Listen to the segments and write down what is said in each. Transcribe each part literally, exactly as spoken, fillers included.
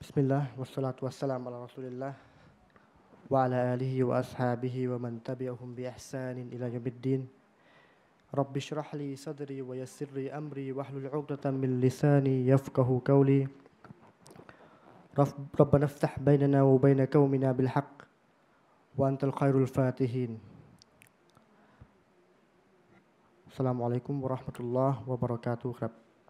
بسم الله والصلاة والسلام على رسول الله وعلى آله وأصحابه ومن تبعهم بإحسان إلى يوم الدين رب اشرح لي صدري ويسر لي أمري واحلل عقدة من لساني يفقه قولي ربنا افتح بيننا وبين قومنا بالحق وأنت الخير الفاتحين السلام عليكم ورحمة الله وبركاته ครับ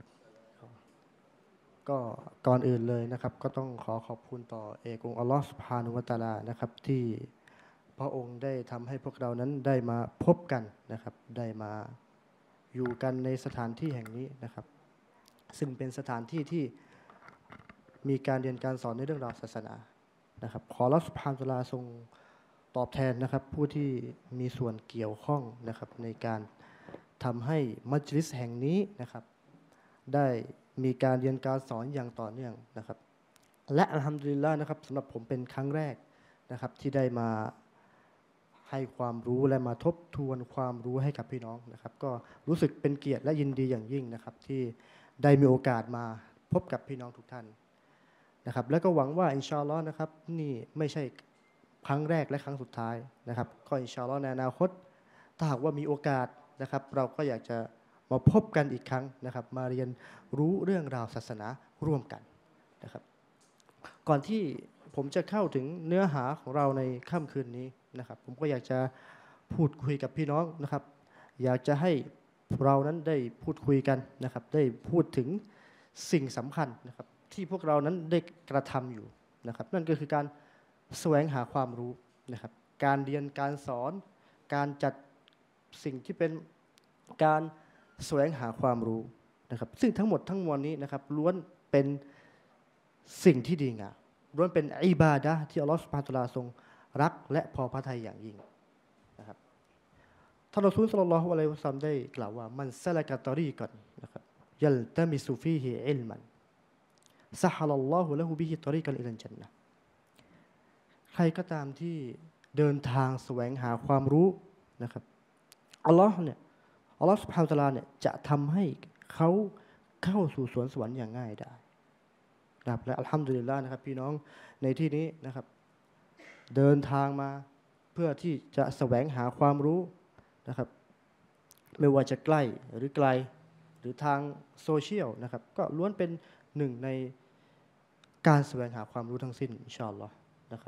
ก็ก่อนอื่นเลยนะครับก็ต้องขอขอบคุณต่อเอกองค์อัลลอฮฺซุบฮานะฮูวะตะอาลานะครับที่พระองค์ได้ทำให้พวกเรานั้นได้มาพบกันนะครับได้มาอยู่กันในสถานที่แห่งนี้นะครับซึ่งเป็นสถานที่ที่มีการเรียนการสอนในเรื่องราวศาสนานะครับขออัลลอฮฺซุบฮานะฮูวะตะอาลาทรงตอบแทนนะครับผู้ที่มีส่วนเกี่ยวข้องนะครับในการทำให้มัจลิสแห่งนี้นะครับได้มีการเรียนการสอนอย่างต่อเนื่องนะครับและอัลฮัมดุลิลลาห์นะครับสำหรับผมเป็นครั้งแรกนะครับที่ได้มาให้ความรู้และมาทบทวนความรู้ให้กับพี่น้องนะครับก็รู้สึกเป็นเกียรติและยินดีอย่างยิ่งนะครับที่ได้มีโอกาสมาพบกับพี่น้องทุกท่านนะครับและก็หวังว่าอินชาอัลลอฮ์นะครับนี่ไม่ใช่ครั้งแรกและครั้งสุดท้ายนะครับก็อินชาอัลลอฮ์ในอนาคตถ้าหากว่ามีโอกาสนะครับเราก็อยากจะมาพบกันอีกครั้งนะครับมาเรียนรู้เรื่องราวศาสนาร่วมกันนะครับก่อนที่ผมจะเข้าถึงเนื้อหาของเราในค่ำคืนนี้นะครับผมก็อยากจะพูดคุยกับพี่น้องนะครับอยากจะให้เรานั้นได้พูดคุยกันนะครับได้พูดถึงสิ่งสำคัญนะครับที่พวกเรานั้นได้กระทำอยู่นะครับนั่นก็คือการแสวงหาความรู้นะครับการเรียนการสอนการจัดสิ่งที่เป็นการแสวงหาความรู้นะครับซึ่งทั้งหมดทั้งมวลนี้นะครับล้วนเป็นสิ่งที่ดีงามล้วนเป็นอิบาดะห์ที่อัลลอฮฺซุบฮานะฮูวะตะอาลาทรงรักและพอพระทัยอย่างยิ่งนะครับท่านรอซูลศ็อลลัลลอฮุอะลัยฮิวะซัลลัมได้กล่าวว่ามันซะละกะตอรีกันนะครับยัลตะมิซุฟีฮิอิลมันซะฮะลัลลอฮุละฮูบิฮิตอรีกันอิลัลญันนะห์ใครก็ตามที่เดินทางแสวงหาความรู้นะครับอัลลอฮ์เนี่ยอัลลอฮฺซุบฮานะฮูวะตะอาลาเนี่ยจะทำให้เขาเข้าสู่สวนสวรรค์อย่างง่ายได้นะครับและอัลฮัมดุลิลลาห์นะครับพี่น้องในที่นี้นะครับเดินทางมาเพื่อที่จะแสวงหาความรู้นะครับไม่ว่าจะใกล้หรือไกลหรือทางโซเชียลนะครับก็ล้วนเป็นหนึ่งในการแสวงหาความรู้ทั้งสิ้นอินชาอัลลอฮ์นะครับ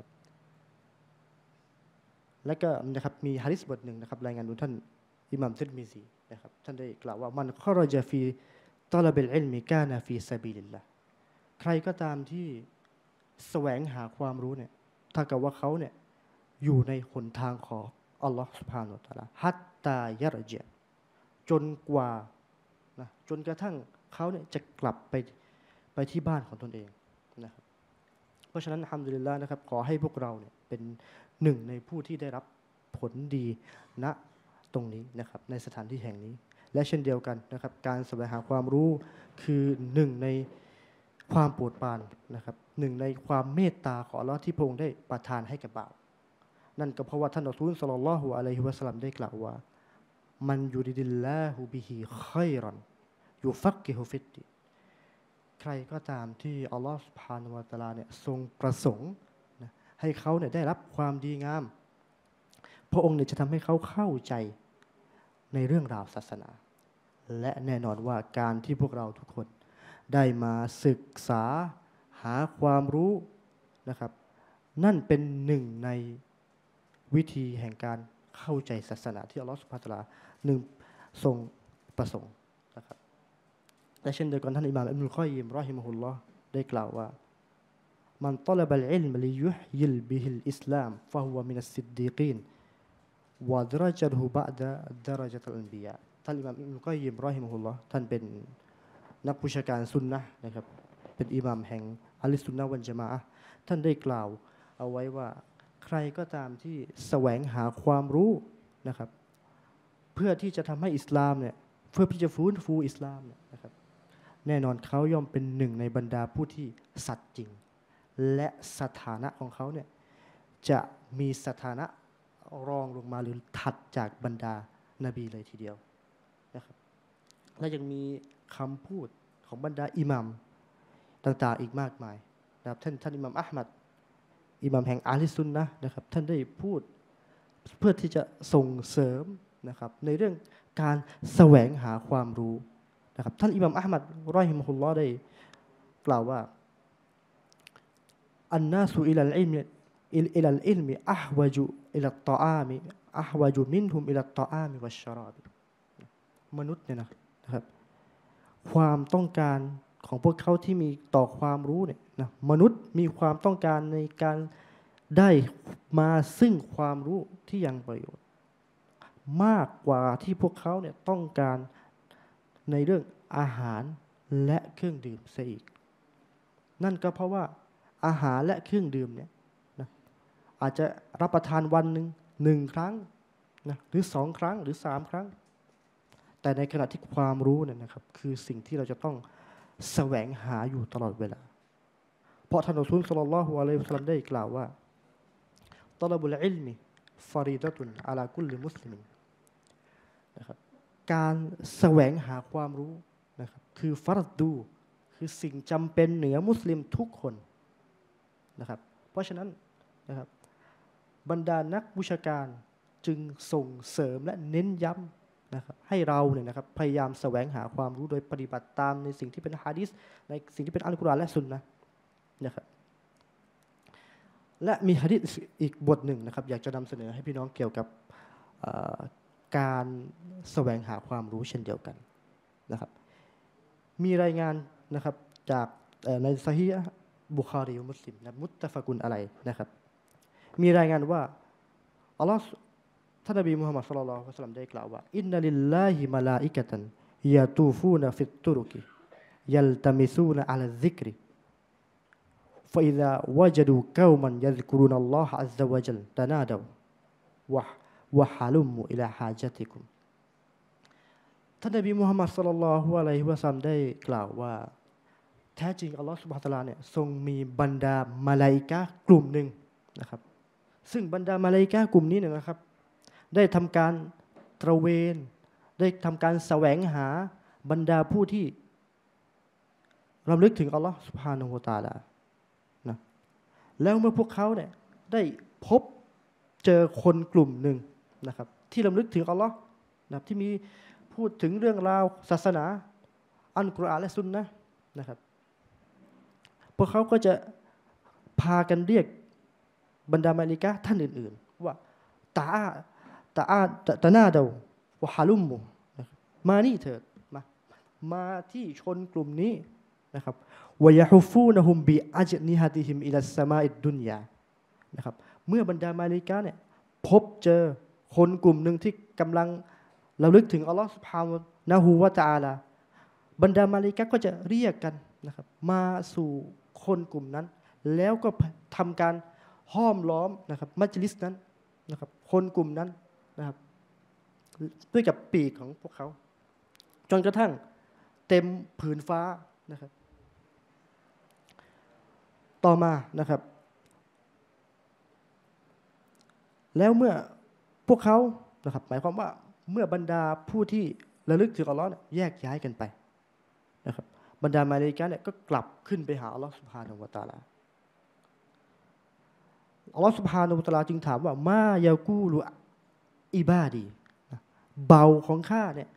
และก็นะครับมีหะดีษบทหนึ่งนะครับรายงานโดยท่านอิหม่ามติรมิซีนะครับท่านได้กล่าวว่ามันคอรจะฟีตอลาบิลอิลมิกานะฟีซะบีลิลลาห์ใครก็ตามที่แสวงหาความรู้เนี่ยถ้ากับว่าเขาเนี่ยอยู่ในหนทางของอัลลอฮฺซุบฮานะฮูวะตะอาลาฮัตตายะรจะจนกว่านะจนกระทั่งเขาเนี่ยจะกลับไปไปที่บ้านของตนเองนะครับเพราะฉะนั้นอัลฮัมดุลิลลาห์นะครับขอให้พวกเราเนี่ยเป็นหนึ่งในผู้ที่ได้รับผลดีณตรงนี้นะครับในสถานที่แห่งนี้และเช่นเดียวกันนะครับการแสวงหาความรู้คือหนึ่งในความโปรดปรานนะครับหนึ่งในความเมตตาของอัลเลาะห์ที่พระองค์ได้ประทานให้กับบ่าวนั่นก็เพราะว่าท่านรอซูลศ็อลลัลลอฮุอะลัยฮิวะซัลลัมได้กล่าวว่ามันยูริดิลลาฮุบิฮิค็อยรันยุฟักกิฮุฟิดดีนใครก็ตามที่อัลลอฮฺซุบฮานะฮูวะตะอาลาเนี่ยทรงประสงค์นะให้เขาเนี่ยได้รับความดีงามพระองค์เนี่ยจะทำให้เขาเข้าใจในเรื่องราวศาสนาและแน่นอนว่าการที่พวกเราทุกคนได้มาศึกษาหาความรู้นะครับนั่นเป็นหนึ่งในวิธีแห่งการเข้าใจศาสนาที่อัลลอฮฺซุบฮานะฮูวะตะอาลาหนึ่งทรงประสงค์นะครับและเช่นเดียวกันท่านอิหม่ามอิบนุลกอยยิมรอฮิมะฮุลลอฮ์ได้กล่าวว่ามันตอละบัลอิลมลิยุฮยิลบิฮิลอิสลามฟะฮุวะมินัสซิดดีกีนวะดะเราะญะตุฮุบะอ์ดะดะเราะญะตุลอันบิยาท่านอิหม่ามอิบนุลกอยยิมรอฮิมะฮุลลอฮ์ท่านเป็นนักวิชาการซุนนะห์นะครับเป็นอิหม่ามแห่งอะลิสซุนนะฮ์วัลญะมาอะห์ท่านได้กล่าวเอาไว้ว่าใครก็ตามที่แสวงหาความรู้นะครับเพื่อที่จะทำให้อิสลามเนี่ยเพื่อที่จะฟื้นฟูอิสลามเนี่ยนะครับแน่นอนเขาย่อมเป็นหนึ่งในบรรดาผู้ที่สัตย์จริงและสถานะของเขาเนี่ยจะมีสถานะรองลงมาหรือถัดจากบรรดานบีเลยทีเดียวนะครับและยังมีคำพูดของบรรดาอิหมัมต่างๆอีกมากมายนะครับท่านท่านอิหม่ามอะห์มัดอิหม่ามแห่งอาลีซุนนะห์นะครับท่านได้พูดเพื่อที่จะส่งเสริมนะครับในเรื่องการแสวงหาความรู้นะครับท่านอิหม่ามอะห์มัดรอฮิมะฮุลลอฮ์ได้กล่าวว่าอันนาสุอิลัลอิลมิอิลัลอิลมิอะฮวะจุอิลัตตออามิอะฮวะจุมินฮุมอิลัตตออามิวัชชะรอบิมนุษย์เนี่ยนะครับความต้องการของพวกเขาที่มีต่อความรู้เนี่ยนะมนุษย์มีความต้องการในการได้มาซึ่งความรู้ที่ยังประโยชน์มากกว่าที่พวกเขาเนี่ยต้องการในเรื่องอาหารและเครื่องดื่มเสียอีกนั่นก็เพราะว่าอาหารและเครื่องดื่มเนี่ยนะอาจจะรับประทานวันหนึ่งหนึ่งครั้งนะหรือสองครั้งหรือสามครั้งแต่ในขณะที่ความรู้เนี่ยนะครับคือสิ่งที่เราจะต้องแสวงหาอยู่ตลอดเวลาเพราะท่านรอซูล ศ็อลลัลลอฮุอะลัยฮิวะซัลลัมได้กล่าวว่าตอลบุลอิลมิฟารีดะตุนอะลากุลลิมุสลิมินนะครับการแสวงหาความรู้นะครับคือฟัรดูคือสิ่งจำเป็นเหนือมุสลิมทุกคนนะครับเพราะฉะนั้นนะครับบรรดานักวิชาการจึงส่งเสริมและเน้นย้ำนะครับให้เราเนี่ยนะครับพยายามแสวงหาความรู้โดยปฏิบัติตามในสิ่งที่เป็นหะดีษในสิ่งที่เป็นอัลกุรอานและซุนนะห์นะครับและมีหะดีษอีกบทหนึ่งนะครับอยากจะนำเสนอให้พี่น้องเกี่ยวกับการแสวงหาความรู้เช่นเดียวกันนะครับมีรายงานนะครับจากในซอฮีฮ์บุคอรีมุสลิมนะมุตตะฟะกุนอะลัยนะครับมีรายงานว่าอัลลอฮ์ท่านนบีมุฮัมมัดศ็อลลัลลอฮุอะลัยฮิวะซัลลัมได้กล่าวว่าอินนัลิลลาฮิมะลาอิกะตันยะตูฟูนฟิตตุรุกิยัลตะมิซูนอะลาซิกริฟะอิซาวะญะดูกอมันยัซกุรุนัลลอฮะอัซซะวะญัลตะนาดาววะวะฮะลุมอิลาฮาญะติกุมท่านนบีมุฮัมมัดศ็อลลัลลอฮุอะลัยฮิวะซัลลัมได้กล่าวว่าแท้จริงอัลลอฮฺซุบฮานะฮูวะตะอาลาเนี่ยทรงมีบรรดามลาอิกะฮ์กลุ่มหนึ่งนะครับซึ่งบรรดามลาอิกะฮ์กลุ่มนี้เนี่ยนะครับได้ทำการตระเวนได้ทำการแสวงหาบรรดาผู้ที่รำลึกถึงอัลลอฮฺซุบฮานะฮูวะตะอาลานะแล้วเมื่อพวกเขาเนี่ยได้พบเจอคนกลุ่มหนึ่งนะครับที่รำลึกถึงอัลลอฮฺนะครับที่มีพูดถึงเรื่องราวศาสนาอัลกุรอานและซุนนะห์นะครับพวกเขาก็จะพากันเรียกบรรดามลาอิกะฮ์ท่านอื่นๆว่าตาอาตาอาตะนาดาววะฮะลุมมุมานี่เถิดมามาที่ชนกลุ่มนี้นะครับวะยะฮุฟูนะฮุมบิอัจนิฮะติฮิมอิลัสสมาอิดดุนยานะครับเมื่อบรรดามลาอิกะฮ์เนี่ยพบเจอคนกลุ่มหนึ่งที่กำลังระลึกถึงอัลลอฮฺซุบฮานะฮูวะตะอาลาบรรดามลาอิกะฮ์ก็จะเรียกกันนะครับมาสู่คนกลุ่มนั้นแล้วก็ทำการห้อมล้อมนะครับมัจลิสนั้นนะครับคนกลุ่มนั้นนะครับด้วยกับปีกของพวกเขาจนกระทั่งเต็มผืนฟ้านะครับต่อมานะครับแล้วเมื่อพวกเขานะครับหมายความว่าเมื่อบรรดาผู้ที่ระลึกถึงอัลลอฮ์แยกย้ายกันไปนะครับบรรดามลาอิกะฮ์เนี่ยก็กลับขึ้นไปหาอัลลอฮ์ซุบฮานะฮูวะตะอาลาอัลลอฮฺซุบฮานะฮูวะตะอาลาจึงถามว่ามายากูลุอิบาดีเบาของข้าเนี่ย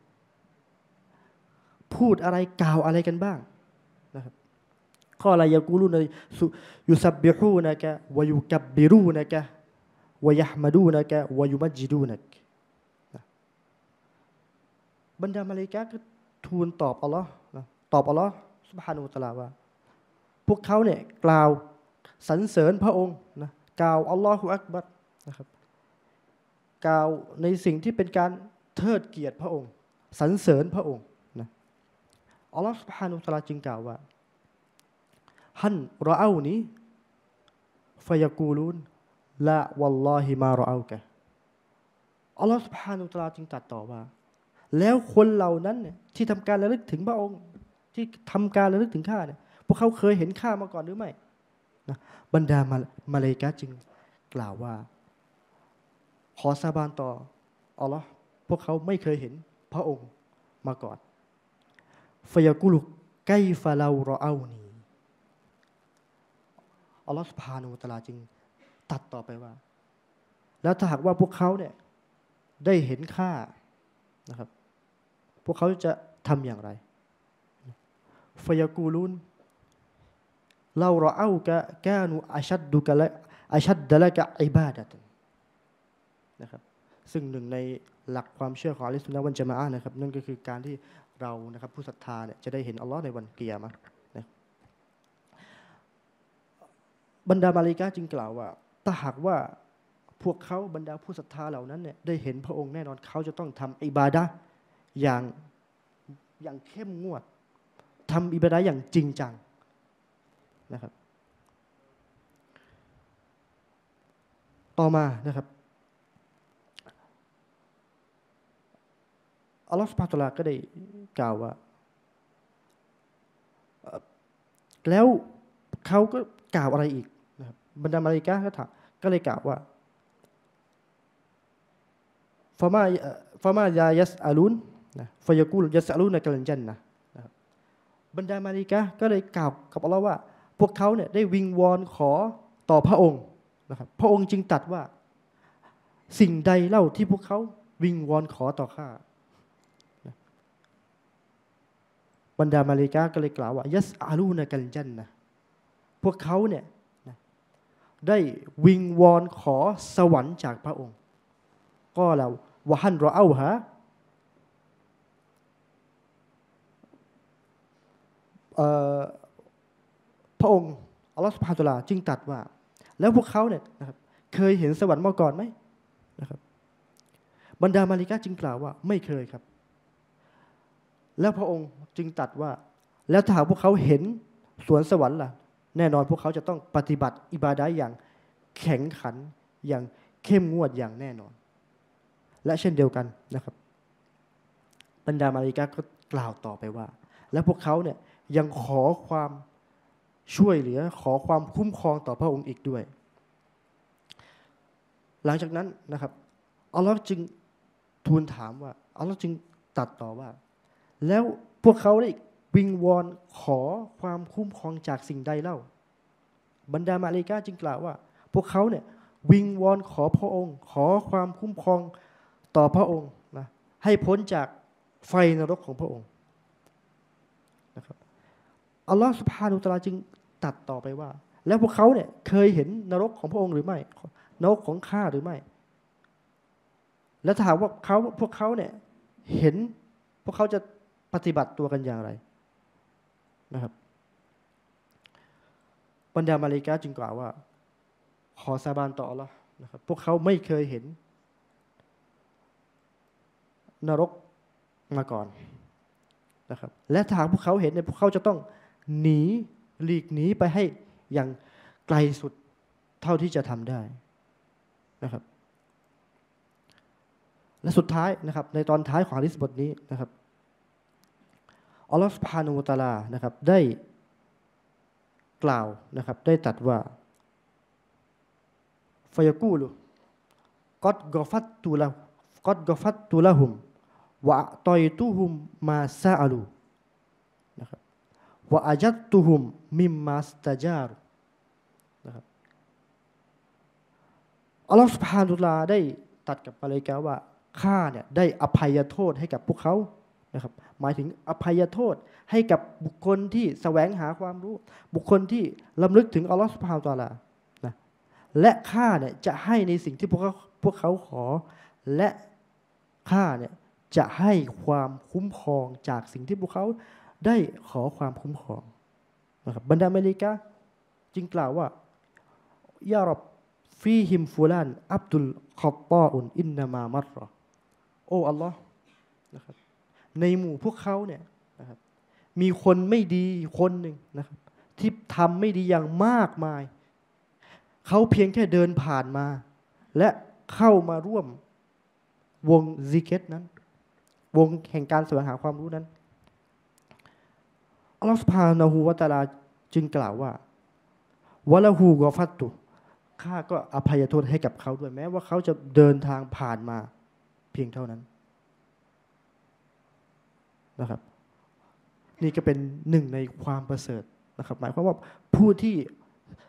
พูดอะไรกล่าวอะไรกันบ้างนะครับข้ออะไรยากูลุนยุซับบิฮูนะกะวะยุกับบิรูนะกะวะยะฮ์มะดูนะกะวะยุมัจญิดูนะกะบรรดามลาอิกะฮ์ก็ทูลตอบอัลลอฮ์ตอบอัลลอฮ์ซุบฮานะฮูวะตะอาลาว่าพวกเขาเนี่ยกล่าวสรรเสริญพระองค์นะกล่าวอัลลอฮฺอักบัรนะครับกล่าวในสิ่งที่เป็นการเทิดเกียรติพระองค์สรรเสริญพระองค์นะอัลลอฮฺซุบฮานะฮูวะตะอาลาจึงกล่าวว่าฮันรอเอานี้ฟะยะกูลูนละวัลลอฮิมารอเอากะอัลลอฮฺซุบฮานะฮูวะตะอาลาจึงตรัสต่อว่าแล้วคนเหล่านั้นเนี่ยที่ทำการระลึกถึงพระองค์ที่ทำการระลึกถึงข้าเนี่ยพวกเขาเคยเห็นข้ามาก่อนหรือไม่นะบรรดามาลาอิกะฮ์จึงกล่าวว่าขอสาบานต่ออัลลอฮ์พวกเขาไม่เคยเห็นพระองค์มาก่อนฟะยะกุลุไกฟะลารอเอานีอัลลอฮฺซุบฮานะฮูวะตะอาลาจึงตัดต่อไปว่าแล้วถ้าหากว่าพวกเขาเนี่ยได้เห็นค่านะครับพวกเขาจะทำอย่างไรฟยากูลุนเราเราเอากะกานูอาชัดดุกะละอาชัดดะละกะอิบาดะตันนะครับซึ่งหนึ่งในหลักความเชื่อของอะห์ลุสซุนนะฮ์วัลญะมาอะห์นะครับนั่นก็คือการที่เรานะครับผู้ศรัทธาเนี่ยจะได้เห็นอัลลอฮ์ในวันกิยามะห์นะบรรดามาลาอิกะฮ์จึงกล่าวว่าถ้าหากว่าพวกเขาบรรดาผู้ศรัทธาเหล่านั้นเนี่ยได้เห็นพระองค์แน่นอนเขาจะต้องทำอิบาดะห์อย่างอย่างเข้มงวดทำอิบาดะห์อย่างจริงจังนะครับต่อมานะครับอัลลอฮฺซุบฮานะฮูวะตะอาลาก็ได้กล่าวว่าแล้วเขาก็กล่าวอะไรอีกนะครับบรรดามาลาอิกะฮ์ก็ถามก็เลยกล่าวว่าฟามาฟามาญายัสอาลุนนะฟายกูลยัสอาลุนกัลจันนะนะครับบรรดามาลาอิกะฮ์ก็เลยกล่าวกับอัลลอฮ์ว่าพวกเขาเนี่ยได้วิงวอนขอต่อพระองค์นะครับพระองค์จึงตรัสว่าสิ่งใดเล่าที่พวกเขาวิงวอนขอต่อข้าบรรดามาลาอิกะฮ์ก็เลยกล่าวว่ายัสอาลูนะกัลจันนะพวกเขาเนี่ยได้วิงวอนขอสวรรค์จากพระองค์ก็แล้ววะฮันรอเอาฮะพระองค์อัลลอฮฺซุบฮานะฮูวะตะอาลาจึงตรัสว่าแล้วพวกเขาเนี่ยนะครับเคยเห็นสวรรค์มาก่อนไหมนะครับบรรดามาลาอิกะฮ์จึงกล่าวว่าไม่เคยครับแล้วพระองค์จึงตรัสว่าแล้วถ้าหากพวกเขาเห็นสวนสวรรค์ล่ะแน่นอนพวกเขาจะต้องปฏิบัติอิบาดะห์อย่างแข็งขันอย่างเข้มงวดอย่างแน่นอนและเช่นเดียวกันนะครับบรรดามาลาอิกะฮ์ก็กล่าวต่อไปว่าและพวกเขาเนี่ยยังขอความช่วยเหลือขอความคุ้มครองต่อพระองค์อีกด้วยหลังจากนั้นนะครับอัลลอฮ์จึงทูลถามว่าอัลลอฮ์จึงตรัสต่อว่าแล้วพวกเขาได้วิงวอนขอความคุ้มครองจากสิ่งใดเล่าบรรดามาลาอิกะฮ์จึงกล่าวว่าพวกเขาเนี่ยวิงวอนขอพระองค์ขอความคุ้มครองต่อพระองค์นะให้พ้นจากไฟนรกของพระองค์นะครับอัลลอฮฺซุบฮานะฮูวะตะอาลาจึงตรัสต่อไปว่าแล้วพวกเขาเนี่ยเคยเห็นนรกของพระองค์หรือไม่นรกของข้าหรือไม่และถ้าหากว่าเขาพวกเขาเนี่ยเห็นพวกเขาจะปฏิบัติตัวกันอย่างไรนะครับบรรดามาลาอิกะฮ์จึงกล่าวว่าขอสาบานต่ออัลลอฮ์นะครับพวกเขาไม่เคยเห็นนรกมาก่อนนะครับและถ้าหากพวกเขาเห็นเนี่ยพวกเขาจะต้องหนีหลีกหนีไปให้อย่างไกลสุดเท่าที่จะทำได้นะครับและสุดท้ายนะครับในตอนท้ายของหะดีษบทนี้นะครับอัลลอฮฺซุบฮานะฮูวะตะอาลานะครับได้กล่าวนะครับได้ตรัสว่าฟะยะกูลุกัดกอฟัตตุละกัดกอฟัตตุละฮุมวะอะตอยตุฮุมมาซาอะลูนะครับวะอะจัตตุฮุมมิมมาสตะจารุนะครับอัลลอฮฺซุบฮานะฮูวะตะอาลาได้ตรัสกับมาลาอิกะฮ์ว่าข้าเนี่ยได้อภัยโทษให้กับพวกเขานะครับหมายถึงอภัยโทษให้กับบุคคลที่แสวงหาความรู้บุคคลที่รำลึกถึงอัลลอฮฺซุบฮานะฮูวะตะอาลานะและข้าเนี่ยจะให้ในสิ่งที่พวกเขาพวกเขาขอและข้าเนี่ยจะให้ความคุ้มครองจากสิ่งที่พวกเขาได้ขอความคุ้มครองนะครับบรรดามาลาอิกะฮ์จึงกล่าวว่ายารับฟีฮิมฟูลานอับดุลคอตตออุนอินนามามัรรอโอ้อัลลอฮ์นะครับในหมู่พวกเขาเนี่ยนะครับมีคนไม่ดีคนหนึ่งนะครับที่ทำไม่ดีอย่างมากมายเขาเพียงแค่เดินผ่านมาและเข้ามาร่วมวงซิกเก็ตนั้นวงแห่งการแสวงหาความรู้นั้นอัลลอฮฺซุบฮานะฮูวะตะอาลาจึงกล่าวว่าวะละฮูกอฟัตตุข้าก็อภัยโทษให้กับเขาด้วยแม้ว่าเขาจะเดินทางผ่านมาเพียงเท่านั้นนะครับนี่ก็เป็นหนึ่งในความประเสริฐนะครับหมายความว่าผู้ที่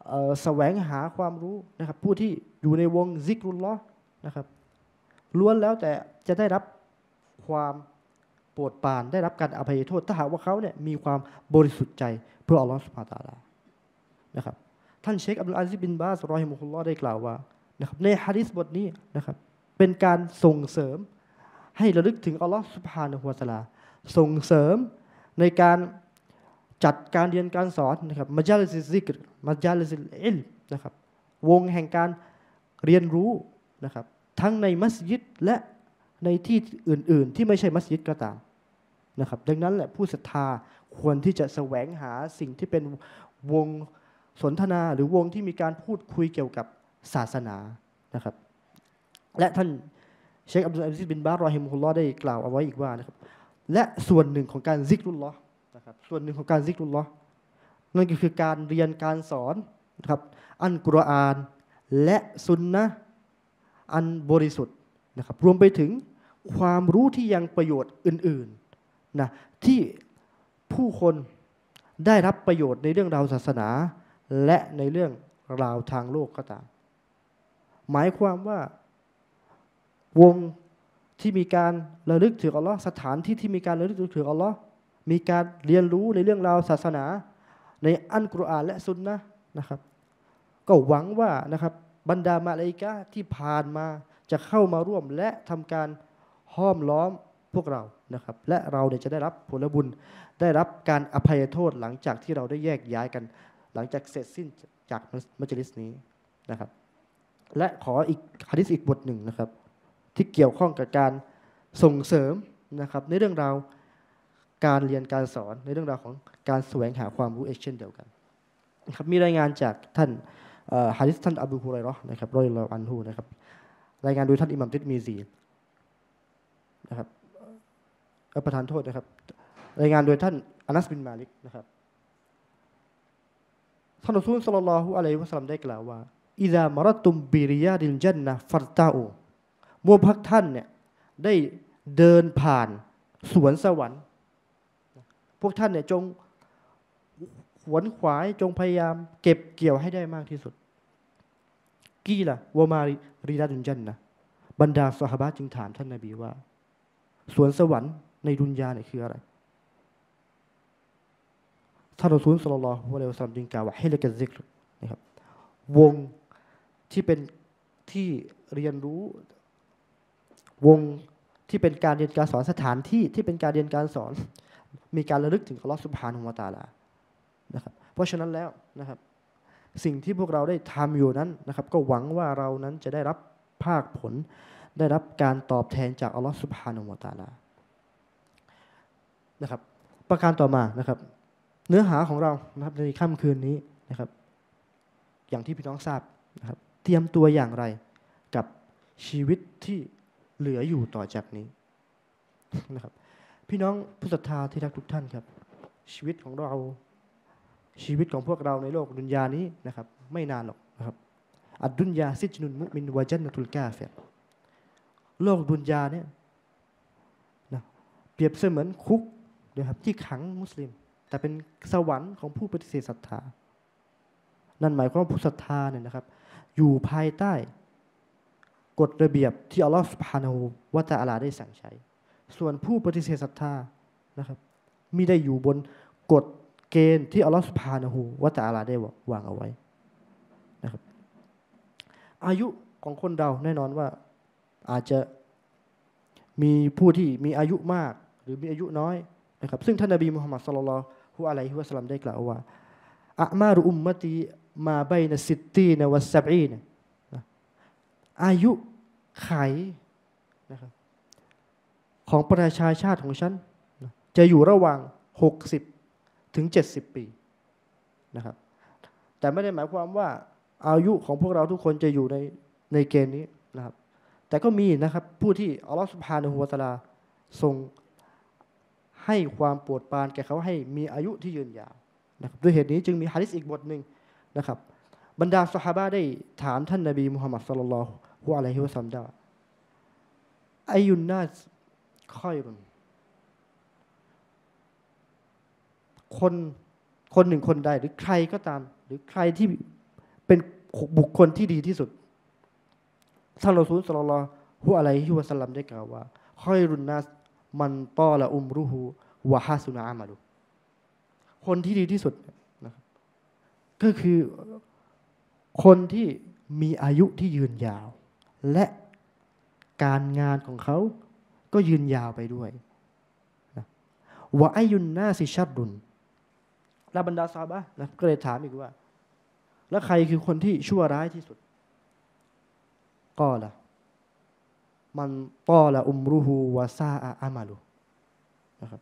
แสวงหาความรู้นะครับผู้ที่อยู่ในวงซิกรุลลอฮ์นะครับล้วนแล้วแต่จะได้รับความโปรดปรานได้รับการอภัยโทษถ้าหากว่าเขาเนี่ยมีความบริสุทธิ์ใจเพื่ออัลลอฮฺซุบฮานะฮูวะตะอาลานะครับท่านเชคอับดุลอาซิซบินบาสรอฮิมุฮุลลอฮ์ได้กล่าวว่านะครับในหะดีษบทนี้นะครับเป็นการส่งเสริมให้ระลึกถึงอัลลอฮฺซุบฮานะฮูวะตะอาลาส่งเสริมในการจัดการเรียนการสอนนะครับมัจลิสซิกรมัจลิสอิลนะครับวงแห่งการเรียนรู้นะครับทั้งในมัสยิดและในที่อื่นๆที่ไม่ใช่มัสยิดก็ตามนะครับดังนั้นแหละผู้ศรัทธาควรที่จะแสวงหาสิ่งที่เป็นวงสนทนาหรือวงที่มีการพูดคุยเกี่ยวกับศาสนานะครับและท่านเชคอับดุลอาซิซบินบาสรอฮิมุฮุลลอฮ์ได้กล่าวเอาไว้อีกว่านะครับและส่วนหนึ่งของการซิกรุลลอฮ์นะครับส่วนหนึ่งของการซิกรุลลอฮ์นั่นก็คือการเรียนการสอนนะครับอัลกุรอานและซุนนะห์อันบริสุทธิ์นะครับรวมไปถึงความรู้ที่ยังประโยชน์อื่นๆนะที่ผู้คนได้รับประโยชน์ในเรื่องราวศาสนาและในเรื่องราวทางโลกก็ตามหมายความว่าวงที่มีการระลึกถึงอัลลอฮ์สถานที่ที่มีการระลึกถึงอัลลอฮ์มีการเรียนรู้ในเรื่องราวศาสนาในอัลกุรอานและซุนนะห์นะครับก็หวังว่านะครับบรรดามะลาอิกะฮ์ที่ผ่านมาจะเข้ามาร่วมและทำการห้อมล้อมพวกเรานะครับและเราเนี่ยจะได้รับผลบุญได้รับการอภัยโทษหลังจากที่เราได้แยกย้ายกันหลังจากเสร็จสิ้นจากมัจลิสนี้นะครับและขออีกหะดีษอีกบทหนึ่งนะครับที่เกี่ยวข้องกับการส่งเสริมนะครับในเรื่องราวการเรียนการสอนในเรื่องราวของการแสวงหาความรู้เช่นเดียวกันนะครับมีรายงานจากท่านหะดีษท่านอบูฮุรอยเราะห์นะครับรอฎิยัลลอฮุอันฮุนะครับรายงานโดยท่านอิหม่ามติรมิซีนะครับประธานโทษนะครับรายงานโดยท่านอานัสบินมาลิกนะครับท่านรอซูลศ็อลลัลลอฮุอะลัยฮิวะซัลลัมได้กล่าวว่าอิซามะรัตุมบิริยาดิลญันนะฮ์ฟัรตาอูเมื่อพักท่านเนี่ยได้เดินผ่านสวนสวรรค์พวกท่านเนี่ยจงขวนขวายจงพยายามเก็บเกี่ยวให้ได้มากที่สุดกีละวะมาริยาดิลญันนะฮ์บรรดาซอฮาบะห์จึงถามท่านนบีว่าสวนสวรรค์ในดุนยาเนี่ยคืออะไรท่านรอซูลศ็อลลัลลอฮุอะลัยฮิวะซัลลัมจึงกล่าวว่าฮิลกัซซิกรนะครับวงที่เป็นที่เรียนรู้วงที่เป็นการเรียนการสอนสถานที่ที่เป็นการเรียนการสอนมีการระลึกถึงอัลลอฮฺซุบฮานะฮูวะตะอาลานะครับเพราะฉะนั้นแล้วนะครับสิ่งที่พวกเราได้ทำอยู่นั้นนะครับก็หวังว่าเรานั้นจะได้รับภาคผลได้รับการตอบแทนจากอัลลอฮฺซุบฮานะฮูวะตะอาลานะครับประการต่อมานะครับเนื้อหาของเรานะครับในค่ำคืนนี้นะครับอย่างที่พี่น้องทราบนะครับเตรียมตัวอย่างไรกับชีวิตที่เหลืออยู่ต่อจากนี้นะครับพี่น้องผู้ศรัทธาที่รักทุกท่านครับชีวิตของเราชีวิตของพวกเราในโลกดุนยานี้นะครับไม่นานหรอกนะครับอัดดุนยาซิจนุนมุมินวะญันนะตุลกาฟิรโลกดุนยาเนี่ยนะเปรียบเสมือนคุกนะครับที่ขังมุสลิมแต่เป็นสวรรค์ของผู้ปฏิเสธศรัทธานั่นหมายความว่าผู้ศรัทธาเนี่ยนะครับอยู่ภายใต้กฎระเบียบที่อัลลอฮฺซุบฮานะฮูวะตะอาลาได้สั่งใช้ส่วนผู้ปฏิเสธศรัทธานะครับมิได้อยู่บนกฎเกณฑ์ที่อัลลอฮฺซุบฮานะฮูวะตะอาลาได้วางเอาไว้นะครับอายุของคนเราแน่นอนว่าอาจจะมีผู้ที่มีอายุมากหรือมีอายุน้อยนะครับซึ่งท่านนบีมุฮัมมัดศ็อลลัลลอฮุอะลัยฮิวะซัลลัมได้กล่าวว่าอะมารุอุมมะตีมาบัยนะซิตตีนะวัสซับอีนอายุไขนะครับของประชาชาติของฉันจะอยู่ระหว่างหกสิบถึงเจ็ดสิบปีนะครับแต่ไม่ได้หมายความว่าอายุของพวกเราทุกคนจะอยู่ในในเกณฑ์นี้นะครับแต่ก็มีนะครับผู้ที่อัลลอฮฺซุบฮานะฮูวะตะอาลาทรงให้ความโปรดปรานแก่เขาให้มีอายุที่ยืนยาวนะครับด้วยเหตุนี้จึงมีหะดีษอีกบทหนึ่งนะครับบรรดาซอฮาบะห์ได้ถามท่านนบีมุฮัมมัดศ็อลลัลลอฮุอะลัยฮิวะซัลลัมว่าอัยยุนนัสคอยรุนคนคนหนึ่งคนใดหรือใครก็ตามหรือใครที่เป็นบุคคลที่ดีที่สุดท่านรอซูล ศ็อลลัลลอฮุอะลัยฮิวะซัลลัมได้กล่าวว่าคอยรุนนัสมันตอละอุมรุฮูวะฮาสุนอามัลุคนที่ดีที่สุดนะครับก็คือคนที่มีอายุที่ยืนยาวและการงานของเขาก็ยืนยาวไปด้วยนะวะอายุนนาซิชัดดุนและบรรดาซอฮาบะห์นะก็เลยถามอีกว่าแล้วใครคือคนที่ชั่วร้ายที่สุดก็ล่ะมันตอละอุมรุฮูวะซาอะอามัลุนะครับ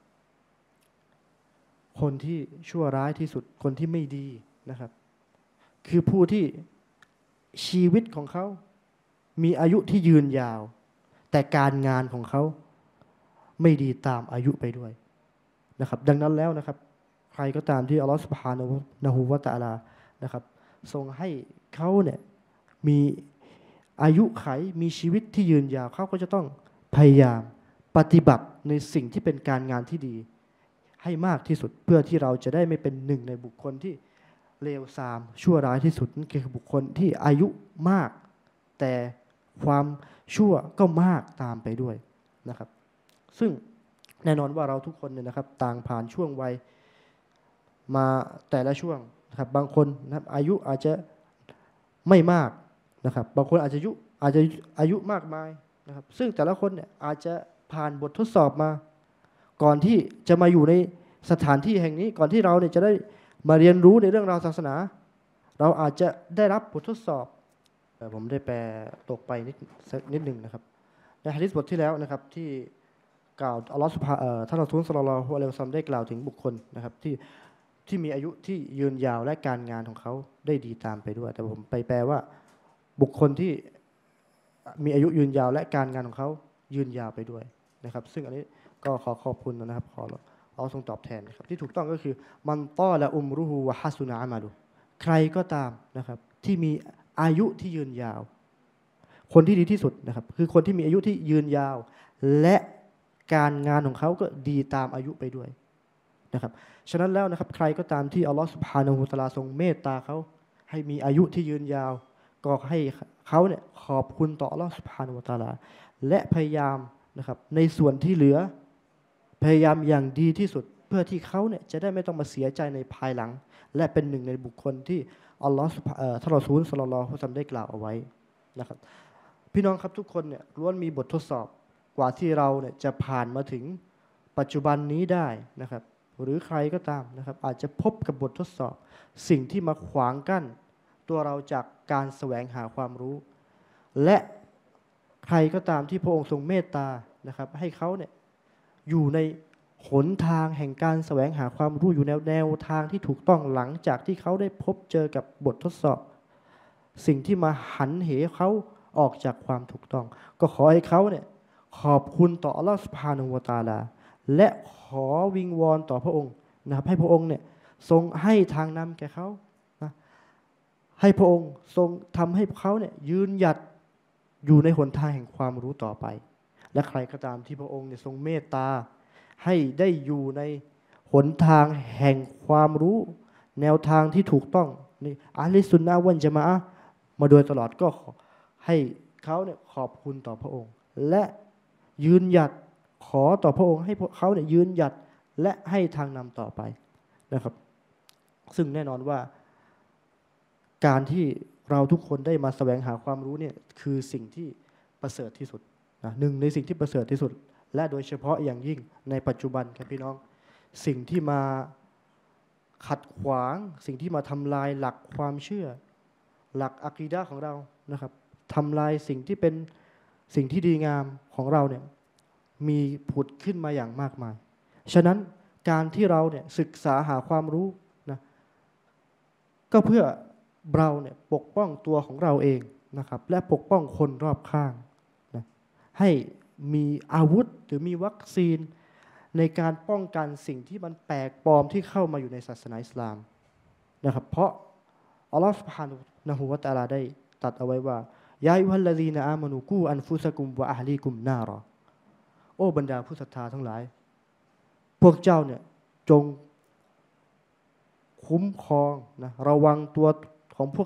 คนที่ชั่วร้ายที่สุดคนที่ไม่ดีนะครับคือผู้ที่ชีวิตของเขามีอายุที่ยืนยาวแต่การงานของเขาไม่ดีตามอายุไปด้วยนะครับดังนั้นแล้วนะครับใครก็ตามที่อัลลอฮฺซุบฮานะฮูวะตะอาลานะครับทรงให้เขาเนี่ยมีอายุไขมีชีวิตที่ยืนยาวเขาก็จะต้องพยายามปฏิบัติในสิ่งที่เป็นการงานที่ดีให้มากที่สุดเพื่อที่เราจะได้ไม่เป็นหนึ่งในบุคคลที่เลวทรามชั่วร้ายที่สุดนั่นคือบุคคลที่อายุมากแต่ความชั่วก็มากตามไปด้วยนะครับซึ่งแน่นอนว่าเราทุกคนเนี่ยนะครับต่างผ่านช่วงวัยมาแต่ละช่วงนะครับบางคนนะครับอายุอาจจะไม่มากนะครับบางคนอาจจะอายุอาจจะอายุมากมายนะครับซึ่งแต่ละคนเนี่ยอาจจะผ่านบททดสอบมาก่อนที่จะมาอยู่ในสถานที่แห่งนี้ก่อนที่เราเนี่ยจะได้มาเรียนรู้ในเรื่องราวศาสนาเราอาจจะได้รับบททดสอบผมได้แปลตกไปนิดนิดหนึ่งนะครับในหะดีษบทที่แล้วนะครับที่กล่าวอัลลอฮฺซุบฮานะท่านรอซูล ศ็อลลัลลอฮุอะลัยฮิวะซัลลัมได้กล่าวถึงบุคคลนะครับที่ที่มีอายุที่ยืนยาวและการงานของเขาได้ดีตามไปด้วยแต่ผมไปแปลว่าบุคคลที่มีอายุยืนยาวและการงานของเขายืนยาวไปด้วยนะครับซึ่งอันนี้ก็ขอขอบคุณนะครับขอเอาทรงตอบแทนนะครับที่ถูกต้องก็คือมันตอละอุมรุฮูวะฮาสุนอามาลุใครก็ตามนะครับที่มีอายุที่ยืนยาวคนที่ดีที่สุดนะครับคือคนที่มีอายุที่ยืนยาวและการงานของเขาก็ดีตามอายุไปด้วยนะครับฉะนั้นแล้วนะครับใครก็ตามที่อัลลอฮฺซุบฮานะฮูวะตะอาลาทรงเมตตาเขาให้มีอายุที่ยืนยาวก็ให้เขาเนี่ยขอบคุณต่ออัลลอฮฺซุบฮานะฮูวะตะอาลาและพยายามนะครับในส่วนที่เหลือพยายามอย่างดีที่สุดเพื่อที่เขาเนี่ยจะได้ไม่ต้องมาเสียใจในภายหลังและเป็นหนึ่งในบุคคลที่อัลลอฮฺท่านรอซูล ศ็อลลัลลอฮุอะลัยฮิวะซัลลัมได้กล่าวเอาไว้นะครับพี่น้องครับทุกคนเนี่ยล้วนมีบททดสอบกว่าที่เราเนี่ยจะผ่านมาถึงปัจจุบันนี้ได้นะครับหรือใครก็ตามนะครับอาจจะพบกับบททดสอบสิ่งที่มาขวางกั้นตัวเราจากการแสวงหาความรู้และใครก็ตามที่พระองค์ทรงเมตตานะครับให้เขาเนี่ยอยู่ในหนทางแห่งการแสวงหาความรู้อยู่ในแนวทางที่ถูกต้องหลังจากที่เขาได้พบเจอกับบททดสอบสิ่งที่มาหันเหเขาออกจากความถูกต้องก็ขอให้เขาเนี่ยขอบคุณต่ออัลลอฮฺซุบฮานะฮูวะตะอาลาและขอวิงวอนต่อพระองค์นะครับให้พระองค์เนี่ยทรงให้ทางนำแก่เขานะให้พระองค์ทรงทำให้เขาเนี่ยยืนหยัดอยู่ในหนทางแห่งความรู้ต่อไปและใครก็ตามที่พระองค์เนี่ยทรงเมตตาให้ได้อยู่ในหนทางแห่งความรู้แนวทางที่ถูกต้องนี่อะห์ลิสุนนะฮ์วัลญะมาอะห์มาโดยตลอดก็ให้เขาเนี่ยขอบคุณต่อพระองค์และยืนหยัดขอต่อพระองค์ให้เขาเนี่ยยืนหยัดและให้ทางนำต่อไปนะครับซึ่งแน่นอนว่าการที่เราทุกคนได้มาแสวงหาความรู้เนี่ยคือสิ่งที่ประเสริฐที่สุดนะหนึ่งในสิ่งที่ประเสริฐที่สุดและโดยเฉพาะอย่างยิ่งในปัจจุบันครับพี่น้องสิ่งที่มาขัดขวางสิ่งที่มาทำลายหลักความเชื่อหลักอะกีดะห์ของเรานะครับทำลายสิ่งที่เป็นสิ่งที่ดีงามของเราเนี่ยมีผุดขึ้นมาอย่างมากมายฉะนั้นการที่เราเนี่ยศึกษาหาความรู้นะก็เพื่อเราเนี่ยปกป้องตัวของเราเองนะครับและปกป้องคนรอบข้างนะให้มีอาวุธหรือมีวัคซีนในการป้องกันสิ่งที่มันแปลกปลอมที่เข้ามาอยู่ในศาสนาอิสลามนะครับเพราะอัลลอฮฺซุบฮานะฮูวะตะอาลาได้ตรัสเอาไว้ว่ายาอัยยูฮัลลซีนะอามานูกูอันฟุซะกุมวะอะฮลีกุมนารอโอ้บรรดาผู้ศรัทธาทั้งหลายพวกเจ้าเนี่ยจงคุ้มครองนะระวังตัวของพวก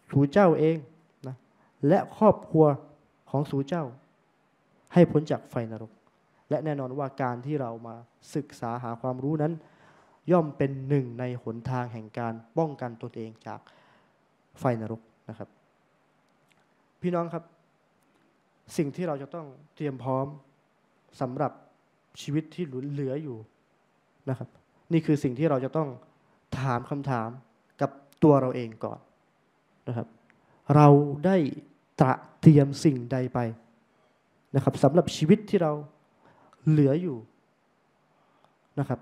สู่เจ้าเองนะและครอบครัวของสู่เจ้าให้พ้นจากไฟนรกและแน่นอนว่าการที่เรามาศึกษาหาความรู้นั้นย่อมเป็นหนึ่งในหนทางแห่งการป้องกันตนเองจากไฟนรกนะครับพี่น้องครับสิ่งที่เราจะต้องเตรียมพร้อมสำหรับชีวิตที่เหลืออยู่นะครับนี่คือสิ่งที่เราจะต้องถามคำถามกับตัวเราเองก่อนนะครับเราได้ตระเตรียมสิ่งใดไปนะครับสำหรับชีวิตที่เราเหลืออยู่นะครับ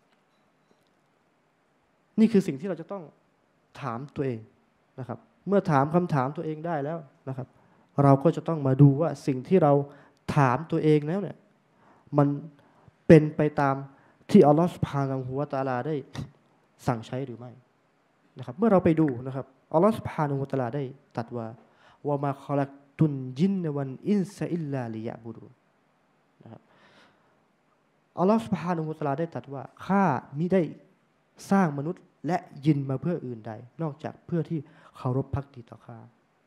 นี่คือสิ่งที่เราจะต้องถามตัวเองนะครับเมื่อถามคำถามตัวเองได้แล้วนะครับเราก็จะต้องมาดูว่าสิ่งที่เราถามตัวเองแล้วเนี่ยมันเป็นไปตามที่อัลลอฮฺซุบฮานะฮูวะตะอาลาได้สั่งใช้หรือไม่นะครับเมื่อเราไปดูนะครับอัลลอฮฺซุบฮานะฮูวะตะอาลาได้ตรัสว่าวะมาคอลักตุนจินวันอินซะอิลลาลิยะบุดูนะครับอัลลอฮฺซุบฮานะฮูวะตะอาลาได้ตรัสว่าข้ามิได้สร้างมนุษย์และยินมาเพื่ออื่นใดนอกจากเพื่อที่เคารพภักดีต่อข้า